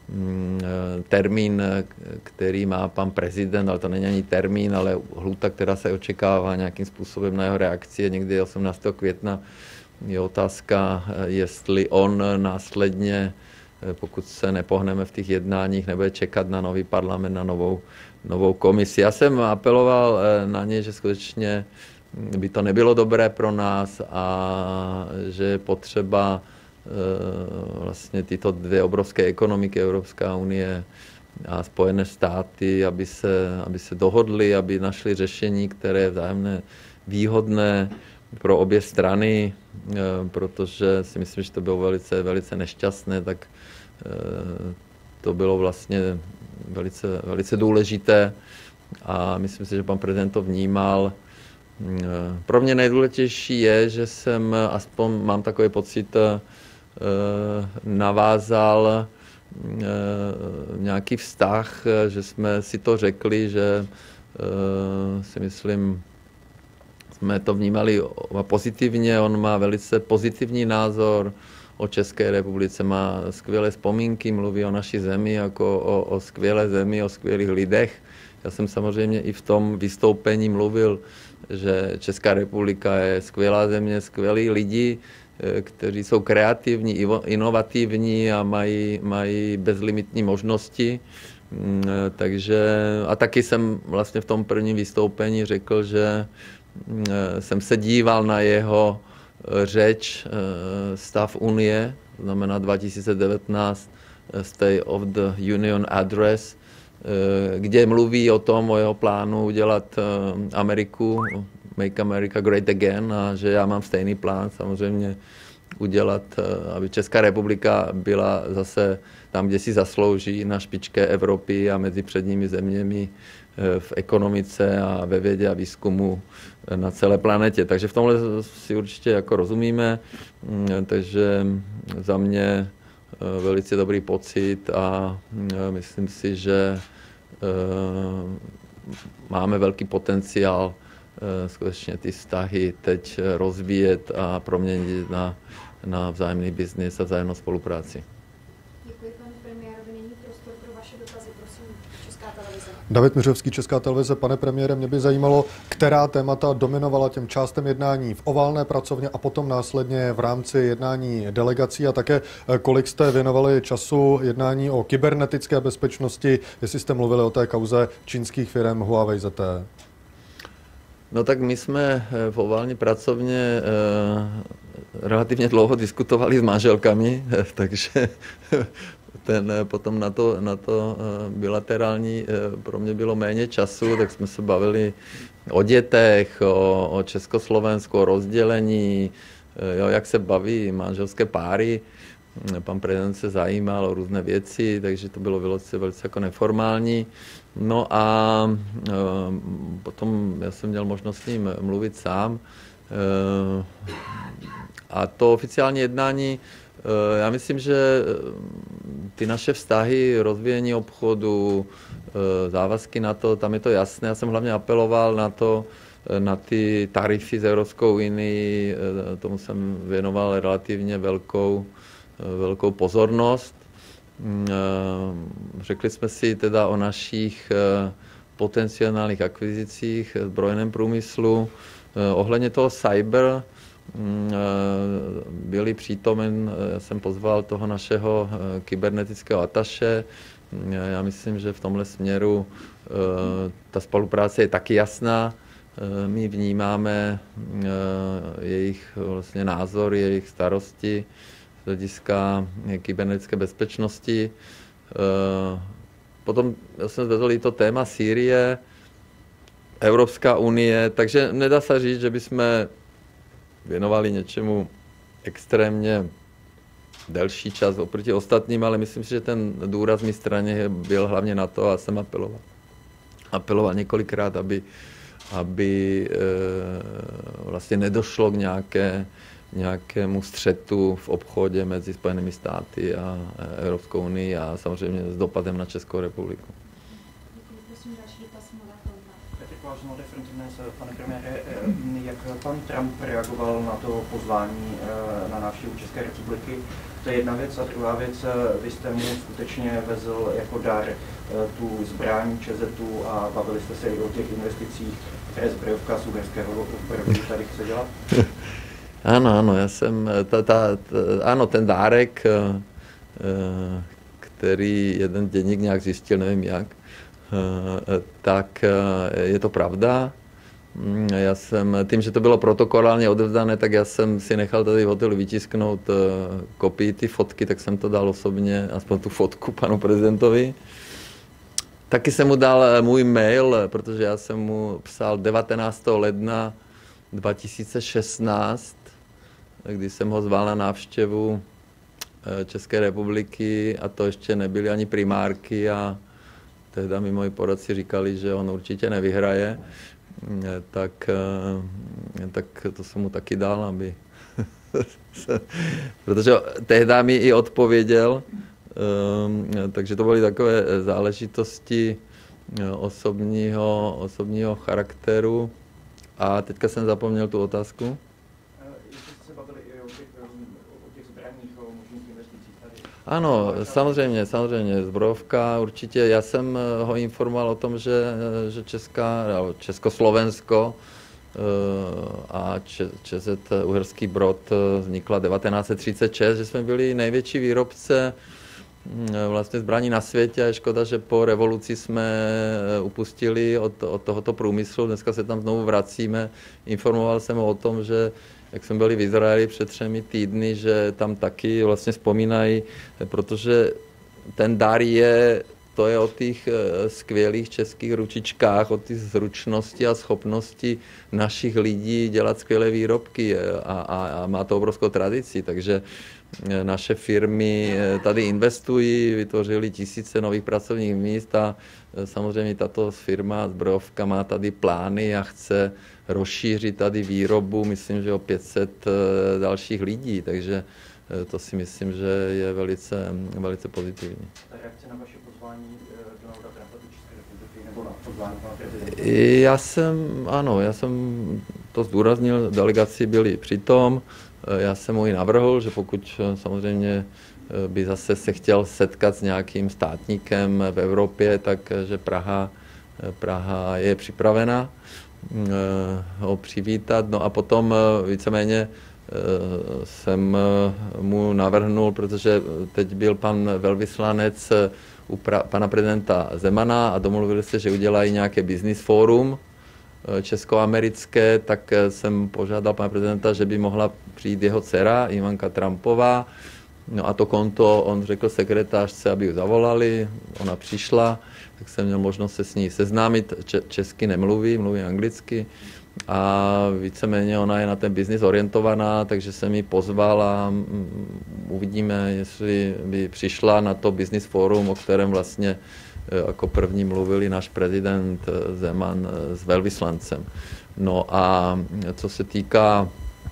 termín, který má pan prezident, ale to není ani termín, ale lhůta, která se očekává nějakým způsobem na jeho reakci, je někdy osmnáctého května. Je otázka, jestli on následně pokud se nepohneme v těch jednáních, nebude čekat na nový parlament, na novou, novou komisi. Já jsem apeloval na ně, že skutečně by to nebylo dobré pro nás a že je potřeba vlastně tyto dvě obrovské ekonomiky, Evropská unie a Spojené státy, aby se, aby se dohodli, aby našli řešení, které je vzájemně výhodné pro obě strany, protože si myslím, že to bylo velice, velice nešťastné, tak to bylo vlastně velice, velice důležité a myslím si, že pan prezident to vnímal. Pro mě nejdůležitější je, že jsem, aspoň mám takový pocit, navázal nějaký vztah, že jsme si to řekli, že si myslím, jsme to vnímali pozitivně, on má velice pozitivní názor o České republice, má skvělé vzpomínky, mluví o naší zemi jako o, o skvělé zemi, o skvělých lidech. Já jsem samozřejmě i v tom vystoupení mluvil, že Česká republika je skvělá země, skvělí lidi, kteří jsou kreativní, inovativní a mají, mají bezlimitní možnosti. Takže, a taky jsem vlastně v tom prvním vystoupení řekl, že jsem se díval na jeho řeč Stav Unie, to znamená dva tisíce devätnásť State of the Union Address, kde mluví o tom, o jeho plánu udělat Ameriku, Make America Great Again, a že já mám stejný plán samozřejmě udělat, aby Česká republika byla zase tam, kde si zaslouží, na špičce Evropy a mezi předními zeměmi v ekonomice a ve vědě a výzkumu na celé planetě. Takže v tomhle si určitě jako rozumíme, takže za mě velice dobrý pocit a myslím si, že máme velký potenciál skutečně ty vztahy teď rozvíjet a proměnit na, na vzájemný biznis a vzájemnou spolupráci. Děkuji, pane premiérovi. Nyní prostor pro vaše dotazy. Prosím, Česká televize. David Miřovský, Česká televize. Pane premiére, mě by zajímalo, která témata dominovala těm částem jednání v oválné pracovně a potom následně v rámci jednání delegací a také kolik jste věnovali času jednání o kybernetické bezpečnosti, jestli jste mluvili o té kauze čínských firm Huawei Z T E. No tak my jsme v ovální pracovně relativně dlouho diskutovali s manželkami, takže ten, potom na to, na to bilaterální pro mě bylo méně času, tak jsme se bavili o dětech, o, o Československu, o rozdělení, jo, jak se baví manželské páry. Pan prezident se zajímal o různé věci, takže to bylo velice, velice jako neformální. No a e, potom já jsem měl možnost s ním mluvit sám. E, a to oficiální jednání, e, já myslím, že ty naše vztahy, rozvíjení obchodu, e, závazky na to, tam je to jasné. Já jsem hlavně apeloval na to, na ty tarify z Evropskou unii, e, tomu jsem věnoval relativně velkou, e, velkou pozornost. Řekli jsme si teda o našich potenciálních akvizicích v zbrojném průmyslu. Ohledně toho cyber byli přítomen, já jsem pozval toho našeho kybernetického ataše. Já myslím, že v tomhle směru ta spolupráce je taky jasná. My vnímáme jejich vlastně názor, jejich starosti z hlediska kybernetické bezpečnosti. Potom já jsem zvedl i to téma Sýrie, Evropská unie, takže nedá se říct, že bychom věnovali něčemu extrémně delší čas oproti ostatním, ale myslím si, že ten důraz mé straně byl hlavně na to a jsem apeloval. Apeloval několikrát, aby, aby vlastně nedošlo k nějaké nějakému střetu v obchodě mezi Spojenými státy a Evropskou unii a samozřejmě s dopadem na Českou republiku. Pane premiére, jak pan Trump reagoval na to pozvání na návštěvu České republiky? To je jedna věc. A druhá věc, vy jste mu skutečně vezl jako dar tu zbraň Čezetu a bavili jste se i o těch investicích, které zbrojovka z Uherského Brodu tady chce dělat? Ano, ano, já jsem, ta, ta, ta, ano, ten dárek který jeden deník nějak zjistil, nevím jak, tak je to pravda. Já jsem, tím, že to bylo protokolálně odevzdané, tak já jsem si nechal tady v hotelu vytisknout kopii ty fotky, tak jsem to dal osobně, aspoň tu fotku panu prezidentovi. Taky jsem mu dal můj mail, protože já jsem mu psal devatenáctého ledna dva tisíce šestnáct, kdy jsem ho zval na návštěvu České republiky a to ještě nebyly ani primárky a tehdy mi moji poradci říkali, že on určitě nevyhraje, tak, tak to jsem mu taky dal, aby... protože tehdy mi i odpověděl, takže to byly takové záležitosti osobního, osobního charakteru. A teďka jsem zapomněl tu otázku. Ano, samozřejmě, samozřejmě, zbrojovka určitě. Já jsem ho informoval o tom, že, že Česká, Československo a ČZ Uherský Brod vznikla devatenáct set třicet šest, že jsme byli největší výrobce vlastně zbraní na světě. Je škoda, že po revoluci jsme upustili od, od tohoto průmyslu. Dneska se tam znovu vracíme. Informoval jsem ho o tom, že jak jsme byli v Izraeli před třemi týdny, že tam taky vlastně vzpomínají, protože ten dar je, to je o těch skvělých českých ručičkách, o těch zručnosti a schopnosti našich lidí dělat skvělé výrobky a, a, a má to obrovskou tradici, takže naše firmy tady investují, vytvořili tisíce nových pracovních míst a samozřejmě tato firma Zbrojovka má tady plány a chce rozšířit tady výrobu, myslím, že o pět set dalších lidí, takže to si myslím, že je velice, velice pozitivní. Reakce na vaše pozvání Donalda Trumpa do České republiky nebo na pozvání pana prezidenta? Já jsem, ano, já jsem to zdůraznil, delegaci byli přitom. Já jsem mu i navrhl, že pokud samozřejmě by zase se chtěl setkat s nějakým státníkem v Evropě, tak že Praha, Praha je připravena ho přivítat. No a potom víceméně jsem mu navrhnul, protože teď byl pan velvyslanec u pra- pana prezidenta Zemana a domluvili se, že udělají nějaké business forum českoamerické, tak jsem požádal pana prezidenta, že by mohla přijít jeho dcera Ivanka Trumpová. No a to konto on řekl sekretářce, aby ji zavolali, ona přišla, tak jsem měl možnost se s ní seznámit, česky nemluví, mluví anglicky a víceméně ona je na ten biznis orientovaná, takže jsem ji pozval a uvidíme, jestli by přišla na to business forum, o kterém vlastně jako první mluvili náš prezident Zeman s velvyslancem. No a co se týká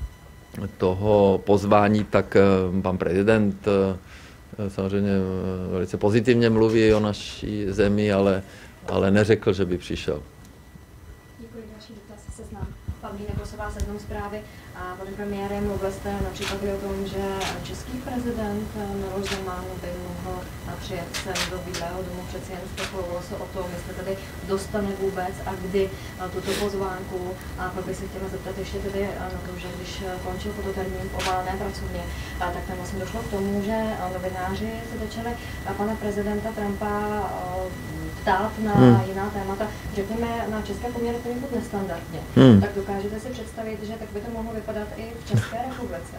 toho pozvání, tak pan prezident samozřejmě velice pozitivně mluví o naší zemi, ale, ale neřekl, že by přišel. Děkuji, další dotaz, seznam. Pavlína Kosová, Seznam Zprávy. A pane premiére, mluvil jste například i o tom, že český prezident Miloš Zeman by mohl přijet sem do Bílého domu, přeci jen spekulovalo se o tom, jestli tady dostane vůbec a kdy tuto pozvánku. A pak bych se chtěla zeptat ještě tedy na to, že když končil fototermín v oválné pracovně, tak tam vlastně došlo k tomu, že novináři se začali pana prezidenta Trumpa ptát na hmm. jiná témata, řekněme na české poměry poněkud nestandardně. Hmm. Tak dokážete si představit, že tak by to mohlo vypadat i v České republice?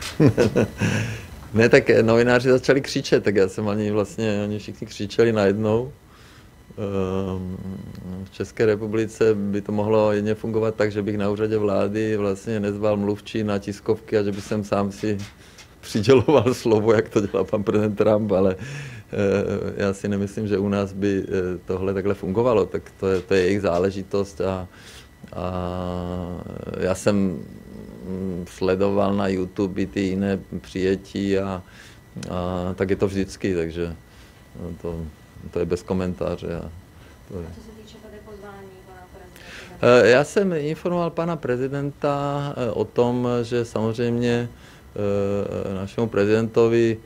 Ne, tak novináři začali křičet, tak já jsem ani vlastně, oni všichni křičeli najednou. V České republice by to mohlo jedně fungovat tak, že bych na úřadě vlády vlastně nezval mluvčí na tiskovky a že bych jsem sám si přiděloval slovo, jak to dělá pan prezident Trump, ale já si nemyslím, že u nás by tohle takhle fungovalo, tak to je, to je jejich záležitost a, a já jsem sledoval na YouTube ty jiné přijetí a, a tak je to vždycky, takže to, to je bez komentáře. A to je. A co se týče tady pozvání pana prezidenta? Já jsem informoval pana prezidenta o tom, že samozřejmě našemu prezidentovi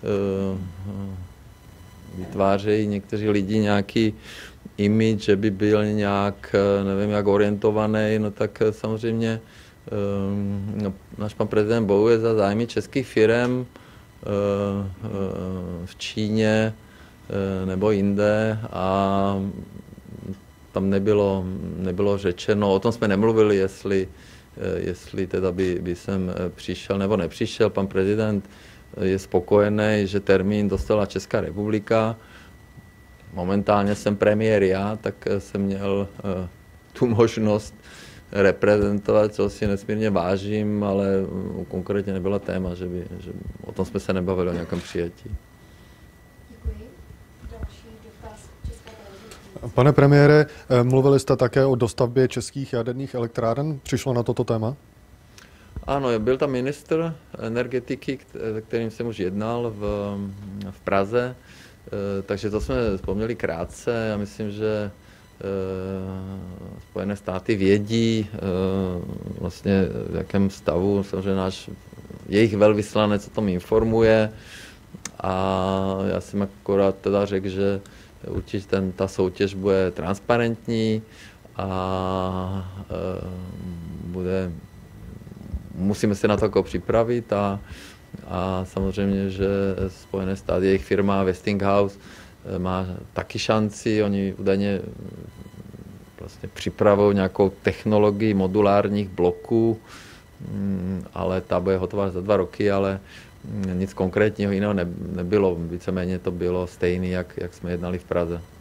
vytvářejí někteří lidi nějaký image, že by byl nějak, nevím, jak orientovaný, no tak samozřejmě no, náš pan prezident bojuje za zájmy českých firem, v Číně nebo jinde a tam nebylo, nebylo řečeno, o tom jsme nemluvili, jestli, jestli teda by, by sem přišel nebo nepřišel. Pan prezident je spokojený, že termín dostala Česká republika. Momentálně jsem premiér já, tak jsem měl tu možnost reprezentovat, co si nesmírně vážím, ale konkrétně nebyla téma, že, by, že o tom jsme se nebavili, o nějakém přijetí. Děkuji. Další dotaz České televize. Pane premiére, mluvili jste také o dostavbě českých jaderných elektráren. Přišlo na toto téma? Ano, byl tam ministr energetiky, kterým jsem už jednal v, v Praze, takže to jsme vzpomněli krátce. Já myslím, že Spojené státy vědí vlastně v jakém stavu, samozřejmě náš jejich velvyslanec o tom informuje a já jsem akorát teda řekl, že určitě ten, ta soutěž bude transparentní a bude, musíme se na to jako připravit a, a samozřejmě, že Spojené státy, jejich firma Westinghouse má taky šanci, oni údajně vlastně připravují nějakou technologii modulárních bloků, ale ta bude hotová za dva roky, ale nic konkrétního jiného nebylo. Víceméně to bylo stejné, jak, jak jsme jednali v Praze.